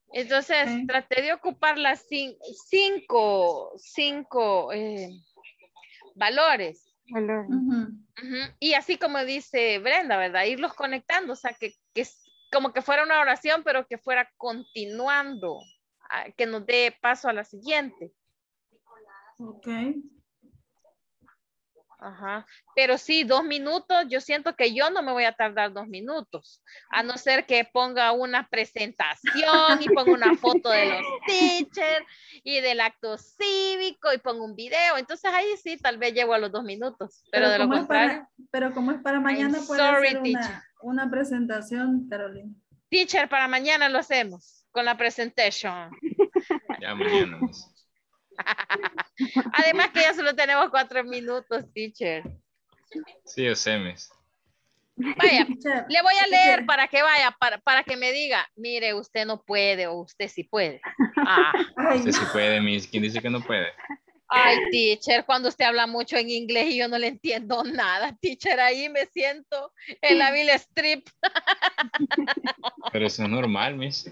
Entonces, traté de ocupar las cinco valores. Y así como dice Brenda, ¿verdad? Irlos conectando, o sea, que como que fuera una oración, pero que fuera continuando, que nos dé paso a la siguiente. Ok. Ajá. Pero sí, 2 minutos, yo siento que yo no me voy a tardar 2 minutos, a no ser que ponga una presentación y ponga una foto de los teachers y del acto cívico y ponga un video. Entonces ahí sí, tal vez llego a los 2 minutos, pero de lo contrario. Pero como es para mañana, puede ser una presentación, Carolina. Teacher, para mañana lo hacemos con la presentación. Ya mañana. Además que ya solo tenemos 4 minutos, teacher. Sí, yo sé, Miss. Vaya, le voy a leer para que vaya, para que me diga, mire, usted no puede o usted sí puede. Usted sí puede, Miss. ¿Quién dice que no puede? Ay, teacher, cuando usted habla mucho en inglés y yo no le entiendo nada, teacher, ahí me siento en la Bill Strip. Pero eso es normal, Miss.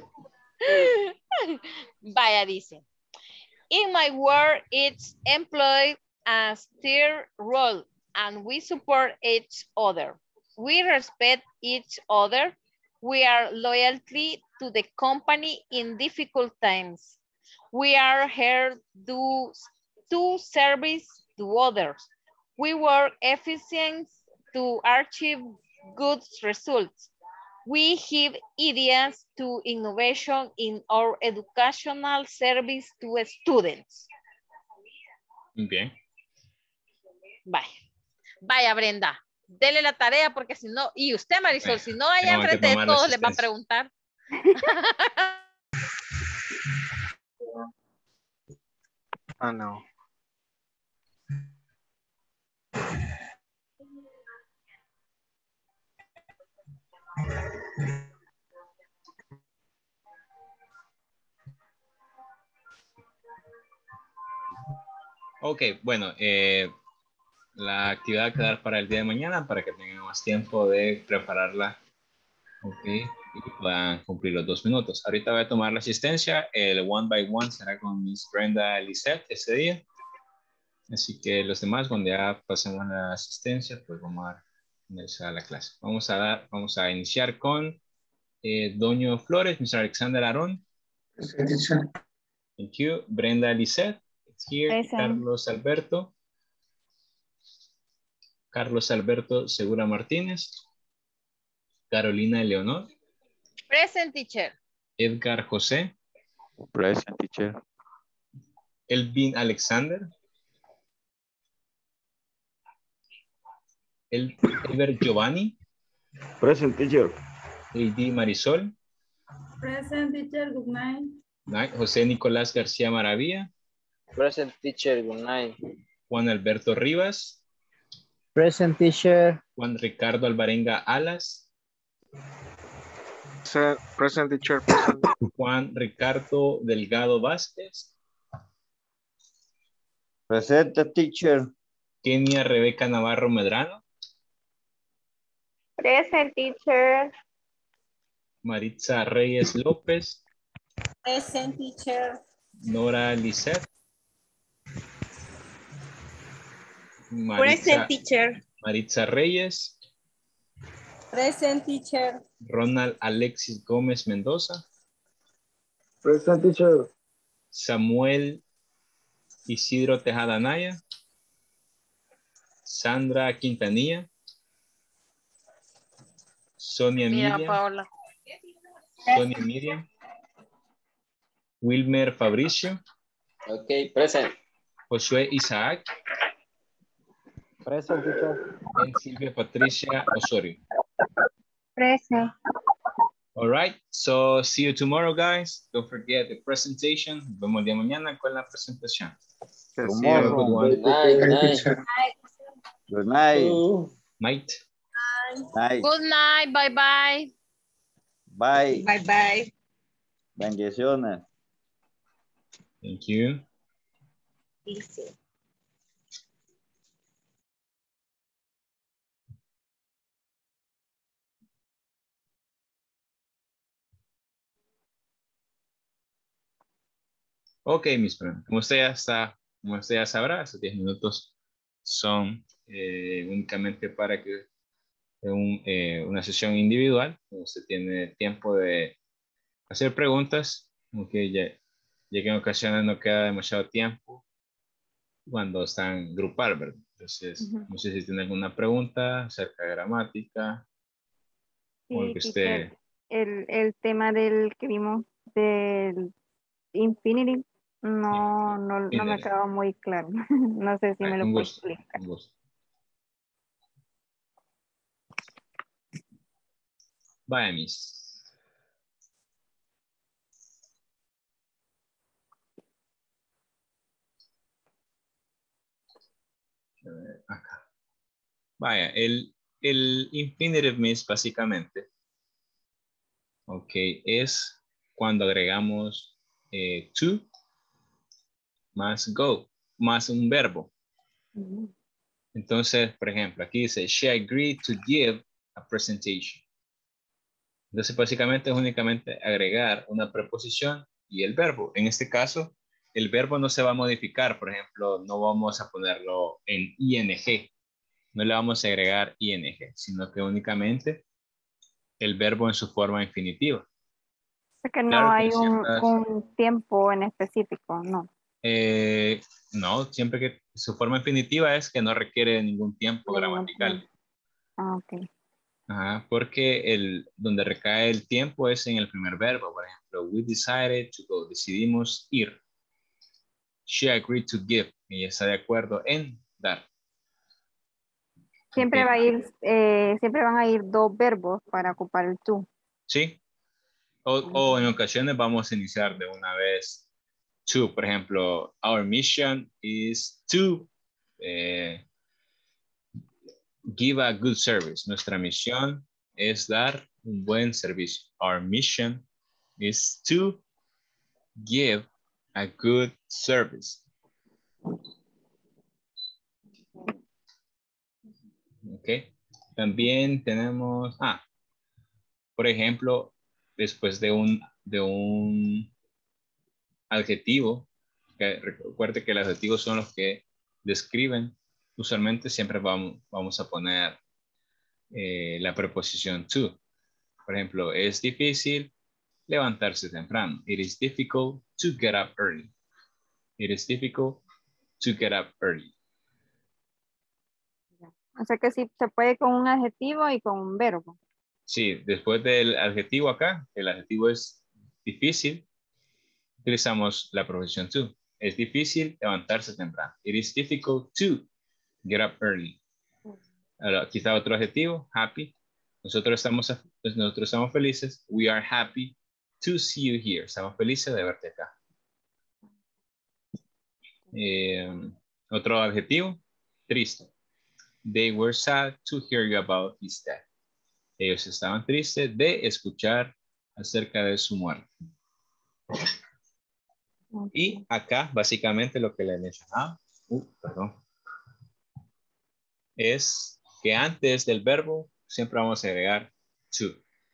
Vaya, dice. In my work, it's employed a steer role and we support each other. We respect each other. We are loyalty to the company in difficult times. We are here to service to others. We work efficient to achieve good results. We give ideas to innovation in our educational service to students. Bien. Vaya, Brenda, dele la tarea porque si no, y usted, Marisol, si no allá enfrente de todos les va a preguntar. No. Ok, bueno, la actividad va a quedar para el día de mañana para que tengan más tiempo de prepararla. Ok, y puedan cumplir los 2 minutos. Ahorita voy a tomar la asistencia. El one by one será con Miss Brenda Lisette ese día. Así que los demás, cuando ya pasemos la asistencia, pues vamos a iniciar la clase. Vamos a iniciar con Doño Flores, Mr. Alexander Aarón. Thank you. Brenda Lisette. It's here. Present. Carlos Alberto Segura Martínez. Carolina Leonor. Present, teacher. Edgar José. Present, teacher. Elvin Alexander. Elber Giovanni. Present, teacher. Heidi Marisol. Present, teacher. Good night. José Nicolás García Maravilla. Present, teacher. Good night. Juan Alberto Rivas. Present, teacher. Juan Ricardo Alvarenga Alas. Present, teacher. Juan Ricardo Delgado Vázquez. Presente, teacher. Kenia Rebeca Navarro Medrano. Present, teacher. Maritza Reyes López. Present, teacher. Nora Lisette. Present, teacher. Maritza Reyes. Present, teacher. Ronald Alexis Gómez Mendoza. Present, teacher. Samuel Isidro Tejada Naya. Sandra Quintanilla. Sonia Miriam. Paola. Sonia Miriam. Wilmer Fabricio. Ok, present. Josué Isaac. Present, teacher. And Silvia Patricia Osorio. Present. All right, so see you tomorrow, guys. Don't forget the presentation. Nos vemos el día de mañana con la presentación. Tomorrow. Good night, good night. Good night. Night. Night. Good night, bye bye. Bye. Bye bye. Bendiciones. Thank you. Dice. Ok, mis friends. Como usted ya sabrá, esos 10 minutos son únicamente para que una sesión individual, usted tiene tiempo de hacer preguntas, aunque ya que en ocasiones no queda demasiado tiempo cuando están grupal, ¿verdad? Entonces, no sé si tiene alguna pregunta acerca de gramática o el Sí, que teacher. usted... El tema del que vimos del infinity no me quedaba muy claro. No sé si me lo Con puede gusto, explicar. con gusto. Vaya, mis. A ver, acá. Vaya, el infinitive means básicamente, ok, es cuando agregamos to más go, más un verbo. Entonces, por ejemplo, aquí dice, she agreed to give a presentation. Entonces, básicamente es únicamente agregar una preposición y el verbo. En este caso, el verbo no se va a modificar. Por ejemplo, no vamos a ponerlo en ing. No le vamos a agregar ing, sino que únicamente el verbo en su forma infinitiva. Es que no Claro que hay en ciertas... un tiempo en específico, no. no, siempre que su forma infinitiva es que no requiere ningún tiempo Ningún gramatical. tiempo. Ah, ok. Ajá, porque donde recae el tiempo es en el primer verbo. Por ejemplo, we decided to go. Decidimos ir. She agreed to give. Ella está de acuerdo en dar. Siempre Okay. va a ir, siempre van a ir dos verbos para ocupar el tú. Sí. O en ocasiones vamos a iniciar de una vez to. Por ejemplo, our mission is to give a good service. Nuestra misión es dar un buen servicio. Our mission is to give a good service. Ok. También tenemos, por ejemplo, después de un adjetivo, que recuerde que los adjetivos son los que describen, usualmente siempre vamos a poner la preposición to. Por ejemplo, es difícil levantarse temprano. It is difficult to get up early. It is difficult to get up early. O sea que sí se puede con un adjetivo y con un verbo. Sí, después del adjetivo acá, el adjetivo es difícil, utilizamos la preposición to. Es difícil levantarse temprano. It is difficult to get up early. Ahora, quizá otro adjetivo, happy. Nosotros estamos felices. We are happy to see you here. Estamos felices de verte acá. Otro adjetivo, triste. They were sad to hear you about his death. Ellos estaban tristes de escuchar acerca de su muerte. Y acá, básicamente, lo que le mencionaba, es que antes del verbo siempre vamos a agregar to.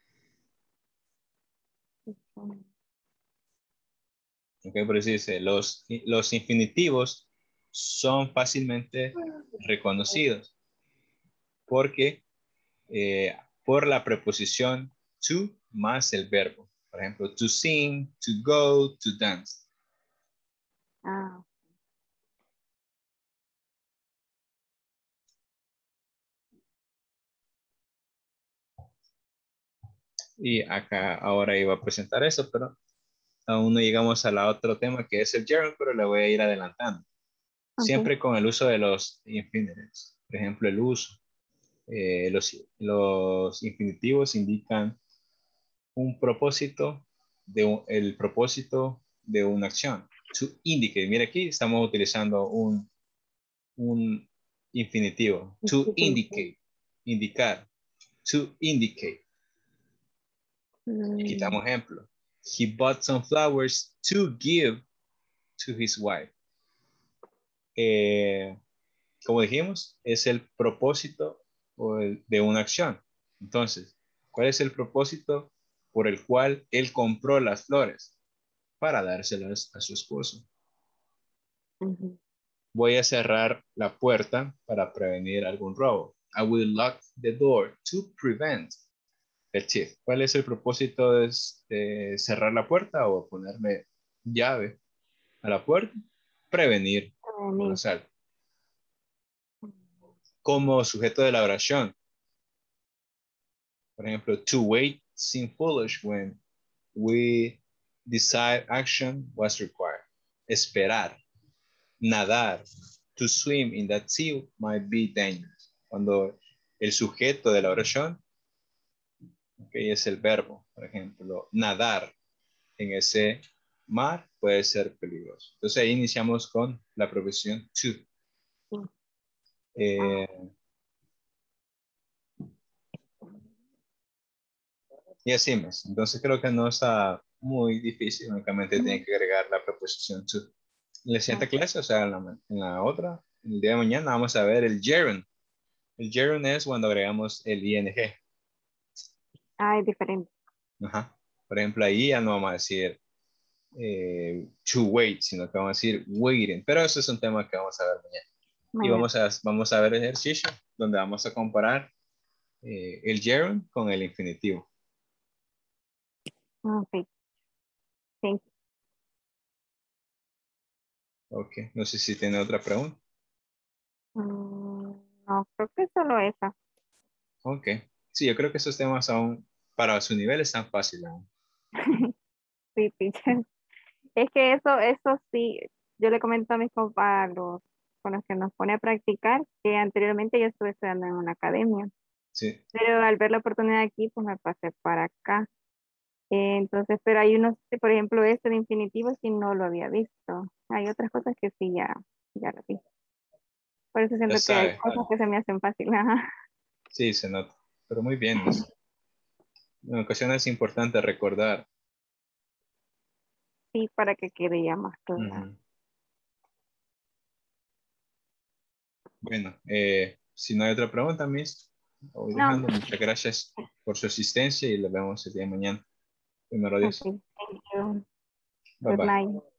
Ok, por eso dice, los infinitivos son fácilmente reconocidos porque por la preposición to más el verbo. Por ejemplo, to sing, to go, to dance. Y acá ahora iba a presentar eso, pero aún no llegamos al otro tema que es el gerund, pero le voy a ir adelantando. Siempre con el uso de los infinitives. Por ejemplo, el uso. Los infinitivos indican un propósito, el propósito de una acción. To indicate. Mira aquí estamos utilizando un infinitivo. To indicate. Indicar. To indicate. Quitamos ejemplo. He bought some flowers to give to his wife. Como dijimos, es el propósito de una acción. Entonces, ¿cuál es el propósito por el cual él compró las flores? para dárselas a su esposo. Ujú. Voy a cerrar la puerta para prevenir algún robo. I will lock the door to prevent the thief. ¿Cuál es el propósito de cerrar la puerta o ponerle llave a la puerta? Prevenir un asalto. Como sujeto de la oración. Por ejemplo, to wait seemed foolish when we decide action was required. Esperar. Nadar. To swim in that sea might be dangerous. Cuando el sujeto de la oración, es el verbo, por ejemplo, nadar en ese mar puede ser peligroso. Entonces ahí iniciamos con la preposición to. Y así más. Entonces creo que no está muy difícil, únicamente tiene que agregar la preposición to. En la siguiente clase, o sea, en la otra, el día de mañana vamos a ver el gerund. El gerund es cuando agregamos el ing. Ah, es diferente. Ajá. Por ejemplo, ahí ya no vamos a decir to wait, sino que vamos a decir waiting. Pero eso es un tema que vamos a ver mañana. Y vamos a ver el ejercicio donde vamos a comparar el gerund con el infinitivo. Ok. Thank you. Ok, no sé si tiene otra pregunta. No, creo que solo esa. Ok, sí, yo creo que esos temas aún para su nivel están fáciles. Sí, teacher. Es que eso sí, yo le comento a mis compañeros con los que nos pone a practicar, que anteriormente yo estuve estudiando en una academia. Sí. Pero al ver la oportunidad aquí, pues me pasé para acá. Entonces, pero hay unos, por ejemplo, este de infinitivo sí no lo había visto. Hay otras cosas que sí ya lo vi. Por eso siento que hay cosas que se me hacen fácil. Ajá. Sí, se nota. Pero muy bien. En ocasiones es importante recordar. Sí, para que quede ya más claro. Bueno, si no hay otra pregunta, Miss, voy dejando. Muchas gracias por su asistencia y nos vemos el día de mañana. Primero Dios. Okay, thank you. Bye Good bye. night.